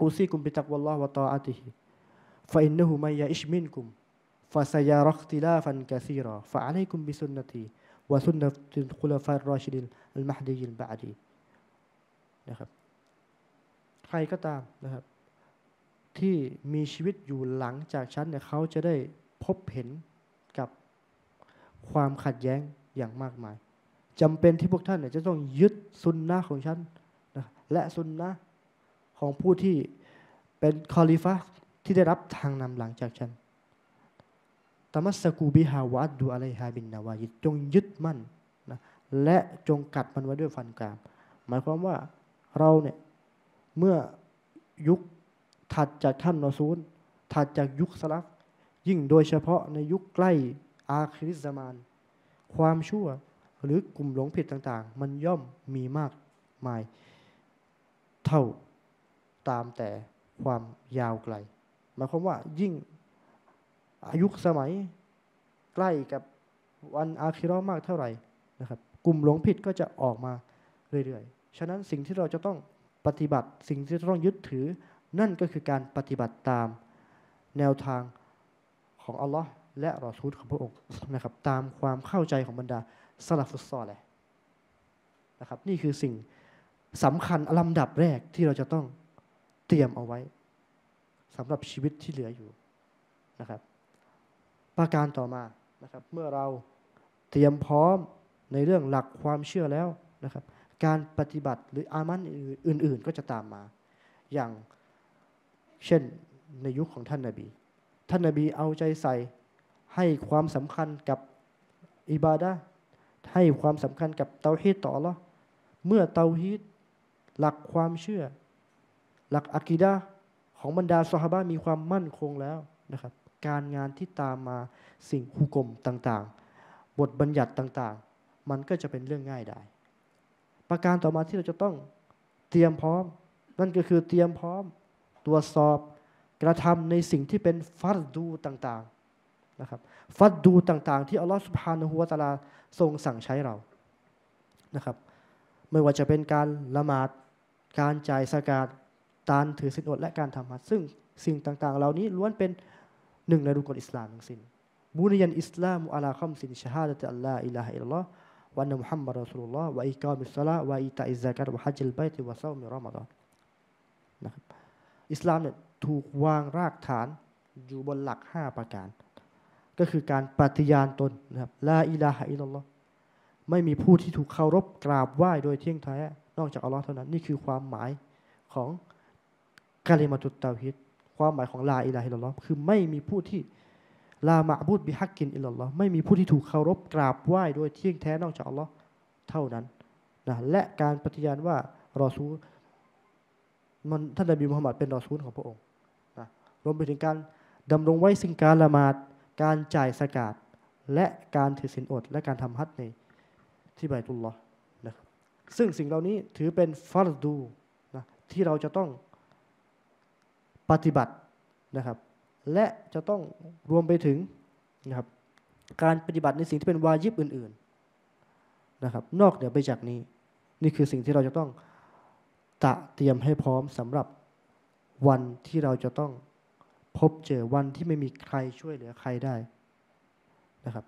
อูซีกุมบิตักวัลลอฮ์วะตออะติฮิฟะอินนะฮูมัยยะอิชมินกุมฟะซะยารัคติลาฟันกะซีรอฟะอะลัยกุมบิสุนนตีวะสุนนะติลคุลาฟาarรอชิดินอัลมะฮดียิลบะอดีนะครับใครก็ตามนะครับที่มีชีวิตอยู่หลังจากฉันเนี่ยเขาจะได้พบเห็นกับความขัดแย้งอย่างมากมายจำเป็นที่พวกท่านเนี่ยจะต้องยึดซุนนะห์ของฉันนะและซุนนะห์ของผู้ที่เป็นคอลิฟะห์ที่ได้รับทางนำหลังจากฉันตะมัสสกูบิฮาวะอัดดูอะลัยฮาบินนาวายิดจงยึดมั่นนะและจงกัดมันไว้ด้วยฟันกรามหมายความว่าเราเนี่ยเมื่อยุคถัดจากท่านรอซูลถัดจากยุคสลัฟยิ่งโดยเฉพาะในยุคใกล้อาคิริซามานความชั่วหรือกลุ่มหลงผิดต่างๆมันย่อมมีมากมายเท่าตามแต่ความยาวไกลหมายความว่ายิ่งอายุสมัยใกล้กับวันอาคิเราะห์มากเท่าไหร่นะครับกลุ่มหลงผิดก็จะออกมาเรื่อยๆฉะนั้นสิ่งที่เราจะต้องปฏิบัติสิ่งที่จะต้องยึดถือนั่นก็คือการปฏิบัติตามแนวทางของอัลลอฮ์และรอซูลของพระองค์นะครับตามความเข้าใจของบรรดาสลัฟุสซอลิห์นะครับนี่คือสิ่งสำคัญลำดับแรกที่เราจะต้องเตรียมเอาไว้สำหรับชีวิตที่เหลืออยู่นะครับประการต่อมานะครับเมื่อเราเตรียมพร้อมในเรื่องหลักความเชื่อแล้วนะครับการปฏิบัติหรืออามันอื่นๆก็จะตามมาอย่างเช่นในยุคของท่านนบีท่านนบีเอาใจใส่ให้ความสำคัญกับอิบาดะห์ให้ความสำคัญกับเตาฮีดต่ออัลเลาะห์เมื่อเตาฮีดหลักความเชื่อหลักอะกีดะห์ของบรรดาซอฮาบะห์มีความมั่นคงแล้วนะครับการงานที่ตามมาสิ่งฮุกมต่างๆบทบัญญัติต่างๆมันก็จะเป็นเรื่องง่ายได้ประการต่อมาที่เราจะต้องเตรียมพร้อมนั่นก็คือเตรียมพร้อมตรวจสอบกระทำในสิ่งที่เป็นฟัรดูต่างๆนะครับฟัรดูต่างๆที่อัลลอฮฺซุบฮานะฮูวะตะอาลาทรงสั่งใช้เรานะครับไม่ว่าจะเป็นการละหมาดการจ่ายซะกาตการถือศีลอดและการทำฮัจญ์ซึ่งสิ่งต่างๆเหล่านี้ล้วนเป็นหนึ่งในรุกนอิสลามทั้งสิ้นบุญยันอิสลามอะลาคัมซินชะฮาดะตุอัลลาอิลาฮะอิลลัลลอฮ์วะอันนะมุฮัมมัดรอซูลุลลอฮ์วะอิกามิศศอลาต์วะอิตาอิซซะกาตวะฮัจญุลบัยติวะซอมิรอมฎอนนะครับอิสลามเนี่ยถูกวางรากฐานอยู่บนหลักห้าประการก็คือการปฏิญาณตนนะครับลาอิลาฮะอิลลัลลอฮ์ไม่มีผู้ที่ถูกเคารพกราบไหว้โดยเที่ยงแท้นอกจากอัลลอฮ์เท่านั้นนี่คือความหมายของกะลิมะตุตเตาฮีดความหมายของลาอิลาฮะอิลลัลลอฮ์คือไม่มีผู้ที่ลามะบูดบิฮักกินอิลลัลลอฮ์ไม่มีผู้ที่ถูกเคารพกราบไหว้โดยเที่ยงแท้นอกจากอัลลอฮ์เท่านั้นนะและการปฏิญาณว่ารอซูลมันท่านนบีมุฮัมมัดเป็นรอซูลของพระองค์นะรวมไปถึงการดำรงไว้ซึ่งการละหมาดการจ่ายซะกาตและการถือศีลอดและการทำฮัจญ์ในที่บัยตุลลอฮ์นะครับซึ่งสิ่งเหล่านี้ถือเป็นฟัรดูนะที่เราจะต้องปฏิบัตินะครับและจะต้องรวมไปถึงนะครับการปฏิบัติในสิ่งที่เป็นวาญิบอื่นๆนะครับนอกเหนือไปจากนี้นี่คือสิ่งที่เราจะต้องตะเตรียมให้พร้อมสำหรับวันที่เราจะต้องพบเจอวันที่ไม่มีใครช่วยเหลือใครได้นะครับ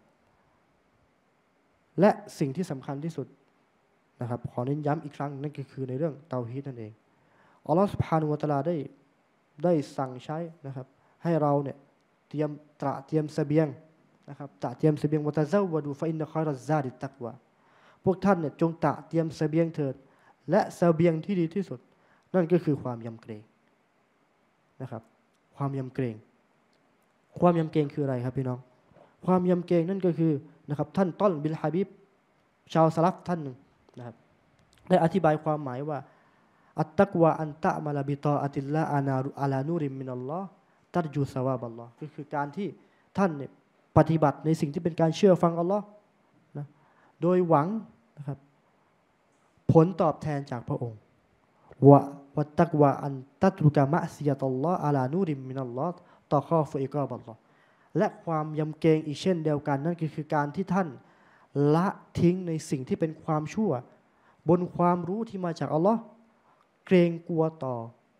และสิ่งที่สำคัญที่สุดนะครับขอเน้นย้ำอีกครั้งนั่นก็คือในเรื่องเตาฮีดนั่นเองอัลลอฮฺซุบฮานะฮูวะตะอาลาได้ได้สั่งใช้นะครับให้เราเนี่ยเตรียมตระเตรียมเสบียงนะครับตระเตรียมเสบียงวะตะซาววะดูฟะอินนะค็อยรัซซาดิตตักวาพวกท่านเนี่ยจงตระเตรียมเสบียงเถิดและเสบียงที่ดีที่สุดนั่นก็คือความยำเกรงนะครับความยำเกรงความยำเกรงคืออะไรครับพี่น้องความยำเกรงนั่นก็คือนะครับท่านต้นบิลฮะบีบชาวสลัฟท่านหนึ่งนะครับได้อธิบายความหมายว่าอัตตักวะอันตะมะลาบิตออะติลลาอานาอะลานูริมินัลลอฮ์ตัรจูซะวาบัลลอฮ์ก็คือการที่ท่านเนี่ยปฏิบัติในสิ่งที่เป็นการเชื่อฟังอัลลอฮ์นะโดยหวังนะครับผลตอบแทนจากพระองค์วะวัตตักวะอันตัตรุกะมะซิยะตัลลอฮ์อะลานูริมินัลลอฮ์ตอคอฟุอิกอบัลลอฮ์และความยำเกรงอีกเช่นเดียวกันนั่นก็คือการที่ท่านละทิ้งในสิ่งที่เป็นความชั่วบนความรู้ที่มาจากอัลลอฮ์เกรงกลัวต่อ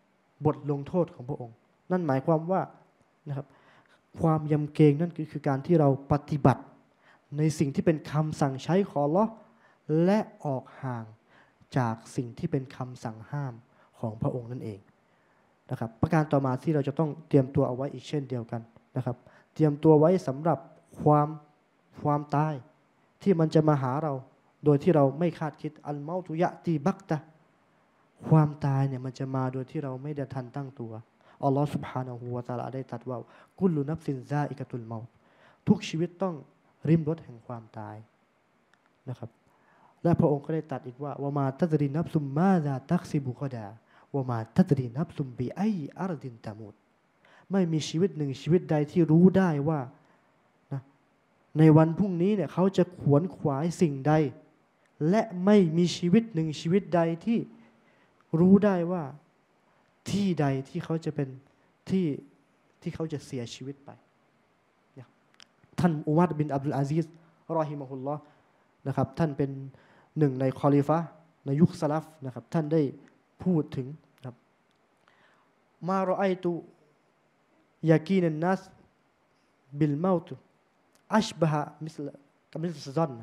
บทลงโทษของพระองค์นั่นหมายความว่านะครับความยำเกรงนั่นคือการที่เราปฏิบัติในสิ่งที่เป็นคำสั่งใช้ของอัลเลาะห์และออกห่างจากสิ่งที่เป็นคำสั่งห้ามของพระองค์นั่นเองนะครับประการต่อมาที่เราจะต้องเตรียมตัวเอาไว้อีกเช่นเดียวกันนะครับเตรียมตัวไว้สำหรับความความตายที่มันจะมาหาเราโดยที่เราไม่คาดคิดอัลเมาตุยะตีบักตะความตายเนี่ยมันจะมาโดยที่เราไม่ได้ทันตั้งตัวอัลลอฮฺ سبحانه และ تعالى ได้ตรัสว่ากุลนัฟซินซาอิกะตุลเมาต์ทุกชีวิตต้องริมรสแห่งความตายนะครับและพระองค์ก็ได้ตรัสอีกว่าวะมาตัดรีนับซุมมาซาตักซิบุกอดาวะมาตัดรีนับซุมบิไออาร์ดินตามูดไม่มีชีวิตหนึ่งชีวิตใดที่รู้ได้ว่านะในวันพรุ่งนี้เนี่ยเขาจะขวนขวายสิ่งใดและไม่มีชีวิตหนึ่งชีวิตใดที่รู้ได้ว่าที่ใดที่เขาจะเป็นที่ที่เขาจะเสียชีวิตไปท่านอุมัรบินอับดุลอาซีซรอฮิมะฮุลลอฮ์นะครับท่านเป็นหนึ่งในคอลิฟะห์ในยุคสลัฟนะครับท่านได้พูดถึงครับมารอไอตุยากีนันนัสบิลเมาตุอัชบะฮะมิสลกับมิสลซอน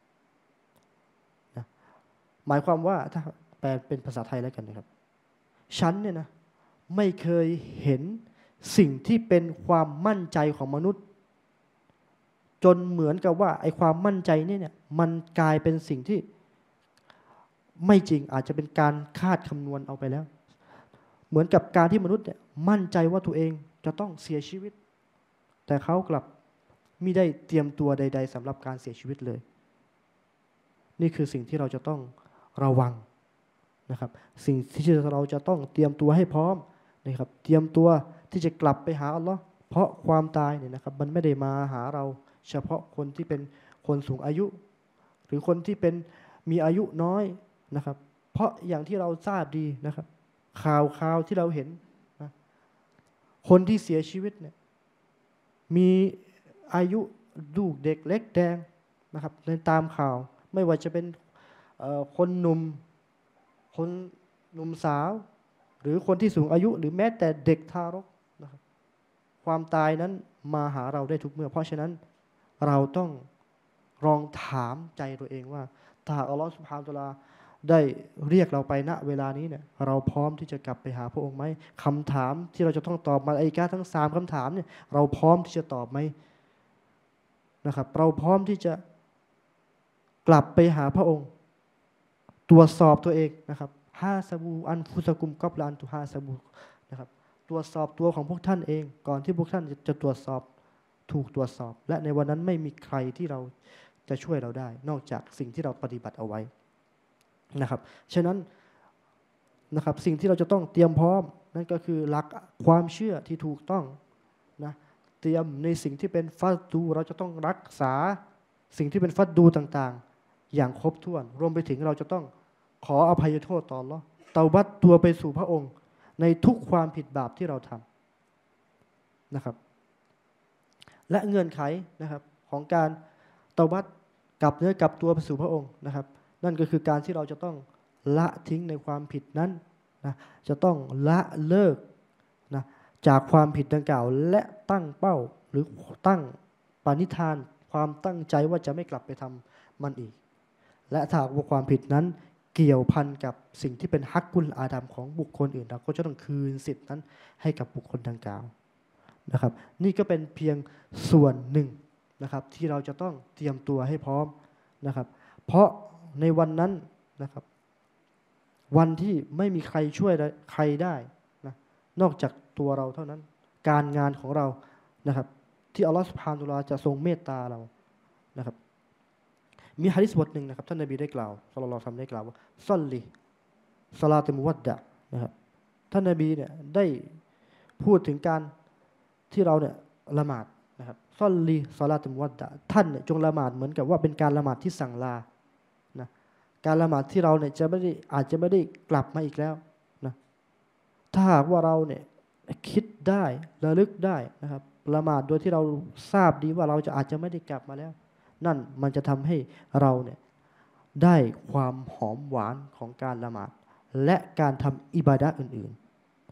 นะหมายความว่าถ้าแปลเป็นภาษาไทยแล้วกันนะครับฉันเนี่ยนะไม่เคยเห็นสิ่งที่เป็นความมั่นใจของมนุษย์จนเหมือนกับว่าไอ้ความมั่นใจนี่เนี่ยมันกลายเป็นสิ่งที่ไม่จริงอาจจะเป็นการคาดคำนวณเอาไปแล้วเหมือนกับการที่มนุษย์เนี่ยมั่นใจว่าตัวเองจะต้องเสียชีวิตแต่เขากลับไม่ได้เตรียมตัวใดๆสำหรับการเสียชีวิตเลยนี่คือสิ่งที่เราจะต้องระวังนะครับสิ่งที่เราจะต้องเตรียมตัวให้พร้อมนะครับเตรียมตัวที่จะกลับไปหาอัลลอฮ์เพราะความตายเนี่ยนะครับมันไม่ได้มาหาเราเฉพาะคนที่เป็นคนสูงอายุหรือคนที่เป็นมีอายุน้อยนะครับเพราะอย่างที่เราทราบดีนะครับข่าวข่าวที่เราเห็นนะคนที่เสียชีวิตเนี่ยมีอายุลูกเด็กเล็กแดงนะครับในตามข่าวไม่ว่าจะเป็นคนหนุ่มคนหนุ่มสาวหรือคนที่สูงอายุหรือแม้แต่เด็กทารกนะครับความตายนั้นมาหาเราได้ทุกเมื่อเพราะฉะนั้นเราต้องลองถามใจตัวเองว่าถ้าอัลลอฮฺซุบฮานะฮูวะตะอาลาได้เรียกเราไปณเวลานี้เนี่ยเราพร้อมที่จะกลับไปหาพระองค์ไหมคำถามที่เราจะต้องตอบมาไอ้การทั้งสามคำถามเนี่ยเราพร้อมที่จะตอบไหมนะครับเราพร้อมที่จะกลับไปหาพระองค์ตรวจสอบตัวเองนะครับฮาซาบูอันฟุซะกุมกอบลานตุฮาซาบูนะครับตรวจสอบตัวของพวกท่านเองก่อนที่พวกท่านจะตรวจสอบถูกตรวจสอบและในวันนั้นไม่มีใครที่เราจะช่วยเราได้นอกจากสิ่งที่เราปฏิบัติเอาไว้นะครับฉะนั้นนะครับสิ่งที่เราจะต้องเตรียมพร้อมนั่นก็คือหลักความเชื่อที่ถูกต้องนะเตรียมในสิ่งที่เป็นฟัดดูเราจะต้องรักษาสิ่งที่เป็นฟัดดูต่างๆอย่างครบถ้วนรวมไปถึงเราจะต้องขออภัยโทษต่ออัลเลาะห์เตาบัตตัวไปสู่พระองค์ในทุกความผิดบาปที่เราทำนะครับและเงื่อนไขนะครับของการเตาบัตกลับเนื้อกลับตัวไปสู่พระองค์นะครับนั่นก็คือการที่เราจะต้องละทิ้งในความผิดนั้นนะจะต้องละเลิกนะจากความผิดดังกล่าวและตั้งเป้าหรือตั้งปณิธานความตั้งใจว่าจะไม่กลับไปทำมันอีกและถ้าว่าความผิดนั้นเกี่ยวพันกับสิ่งที่เป็นฮักกุลอาดัมของบุคคลอื่นเราก็จะต้องคืนสิทธินั้นให้กับบุคคลดังกล่าวนะครับนี่ก็เป็นเพียงส่วนหนึ่งนะครับที่เราจะต้องเตรียมตัวให้พร้อมนะครับเพราะในวันนั้นนะครับวันที่ไม่มีใครช่วยใครได้นะนอกจากตัวเราเท่านั้นการงานของเรานะครับที่อัลลอฮฺซุบฮานะฮูวะตะอาลาจะทรงเมตตาเรานะครับมีหะดีษบทหนึ่งนะครับท่านนบีได้กล่าวศ็อลลัลลอฮุอะลัยฮิวะซัลลัมได้กล่าวว่าซัลลิศอลาตุมุวัดดะนะครับท่านนบีเนี่ยได้พูดถึงการที่เราเนี่ยละหมาดนะครับซัลลิศอลาตุมุวัดดะท่านเนี่ยจงละหมาดเหมือนกับว่าเป็นการละหมาดที่สั่งลานะการละหมาดที่เราเนี่ยจะไม่ได้อาจจะไม่ได้กลับมาอีกแล้วนะถ้าหากว่าเราเนี่ยคิดได้ระลึกได้นะครับละหมาดโดยที่เราทราบดีว่าเราจะอาจจะไม่ได้กลับมาแล้วนั่นมันจะทำให้เราเนี่ยได้ความหอมหวานของการละหมาดและการทำอิบาดะห์อื่น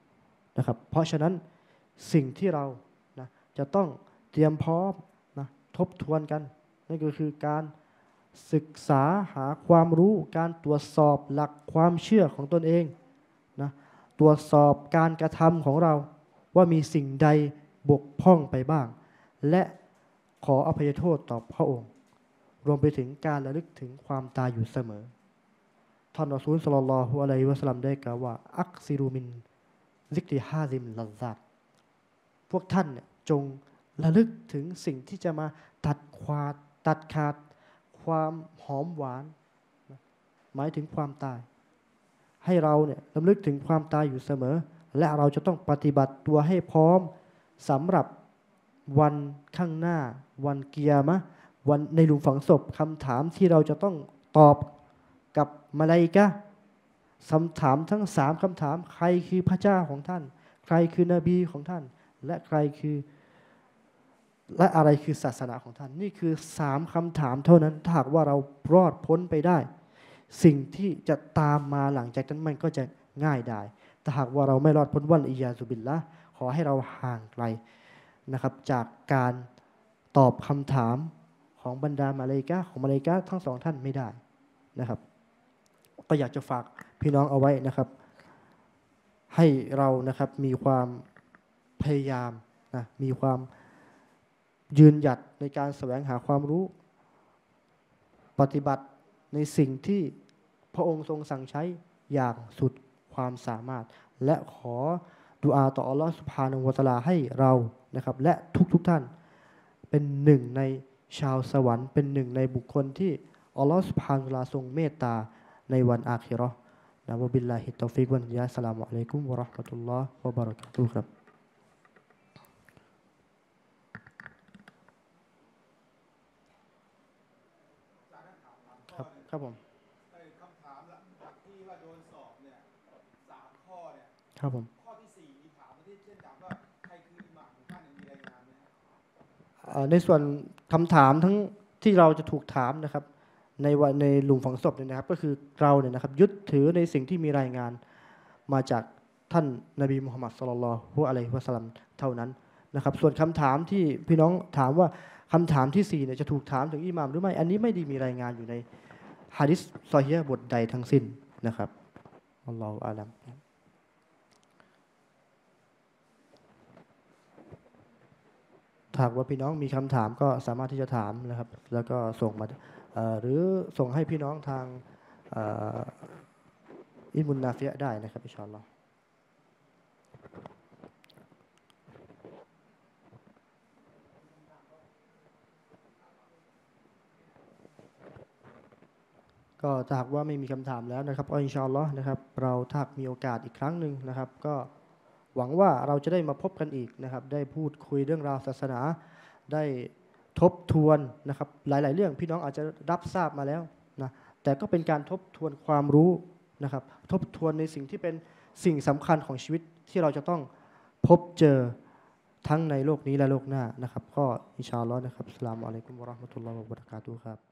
นะครับเพราะฉะนั้นสิ่งที่เรานะจะต้องเตรียมพร้อมนะทบทวนกันนั่นก็คือการศึกษาหาความรู้การตรวจสอบหลักความเชื่อของตนเองนะตรวจสอบการกระทำของเราว่ามีสิ่งใดบกพร่องไปบ้างและขออภัยโทษต่อพระองค์รวมไปถึงการระลึกถึงความตายอยู่เสมอท่านรอซูล ศ็อลลัลลอฮุอะลัยฮิวะซัลลัมได้กล่าวว่าอักซิรุมินซิกริฮาซิมลัซซาตพวกท่านเนี่ยจงระลึกถึงสิ่งที่จะมาตัดขาดตัดขาดความหอมหวานหมายถึงความตายให้เราเนี่ยระลึกถึงความตายอยู่เสมอและเราจะต้องปฏิบัติตัวให้พร้อมสำหรับวันข้างหน้าวันกิยามะห์วันในหลุมฝังศพคำถามที่เราจะต้องตอบกับมลาอิกะฮ์คำถามทั้งสามคำถามใครคือพระเจ้าของท่านใครคือนบีของท่านและใครคือและอะไรคือศาสนาของท่านนี่คือสามคำถามเท่านั้นถ้าหากว่าเรารอดพ้นไปได้สิ่งที่จะตามมาหลังจากนั้นมันก็จะง่ายได้แต่หากว่าเราไม่รอดพ้นวัลอิยาซุบิลละห์ขอให้เราห่างไกลนะครับจากการตอบคำถามของบรรดามลาอิกะฮ์ของมลาอิกะฮ์ทั้งสองท่านไม่ได้นะครับก็อยากจะฝากพี่น้องเอาไว้นะครับให้เรานะครับมีความพยายามนะมีความยืนหยัดในการแสวงหาความรู้ปฏิบัติในสิ่งที่พระองค์ทรงสั่งใช้อย่างสุดความสามารถและขอดุอาต่ออัลลอฮฺซุบฮานะฮูวะตะอาลาให้เรานะครับและทุกๆ ท่านเป็นหนึ่งในชาวสวรรค์เป็นหนึ่งในบุคคลที่อัลลอฮฺซุบฮานะฮูวะตะอาลาทรงเมตตาในวันอาคิเราะห์นะวะบิลลาฮิตตอฟิกวันฮิดายะฮ์อัสสลามุอะลัยกุมวะเราะห์มะตุลลอฮ์วะบะเราะกาตุฮ์ครับครับครับผมคำถามหลักที่ว่าโดนสอบเนี่ยสามข้อเนี่ยครับผมข้อที่สี่มีถามที่เช่นถามว่าใครคืออิหม่ามของท่านมีรายงานไหมในส่วนคำถามทั้งที่เราจะถูกถามนะครับในวันในหลุมฝังศพเนี่ยนะครับก็คือเราเนี่ยนะครับยึดถือในสิ่งที่มีรายงานมาจากท่านนบีมุฮัมมัดศ็อลลัลลอฮุอะลัยฮิวะซัลลัมเท่านั้นนะครับส่วนคำถามที่พี่น้องถามว่าคำถามที่สี่เนี่ยจะถูกถามถึงอิหม่ามหรือไม่อันนี้ไม่ได้มีรายงานอยู่ในหะดีษซอฮีฮ์บทใดทั้งสิ้นนะครับอัลลอฮฺอาลัมหากว่าพี่น้องมีคำถามก็สามารถที่จะถามนะครับแล้วก็ส่งมาหรือส่งให้พี่น้องทางอิมุนนาฟิยะได้นะครับอินชาอัลลอฮ์ก็ถ้าหากว่าไม่มีคำถามแล้วนะครับก็อินชาอัลลอฮ์นะครับเราถ้ามีโอกาสอีกครั้งหนึ่งนะครับก็หวังว่าเราจะได้มาพบกันอีกนะครับได้พูดคุยเรื่องราวศาสนาได้ทบทวนนะครับหลายๆเรื่องพี่น้องอาจจะรับทราบมาแล้วนะแต่ก็เป็นการทบทวนความรู้นะครับทบทวนในสิ่งที่เป็นสิ่งสำคัญของชีวิตที่เราจะต้องพบเจอทั้งในโลกนี้และโลกหน้านะครับก็อินชาอัลลอฮ์นะครับอัสสลามุอะลัยกุมวะเราะห์มะตุลลอฮิวะบะเราะกาตุฮ์ครับ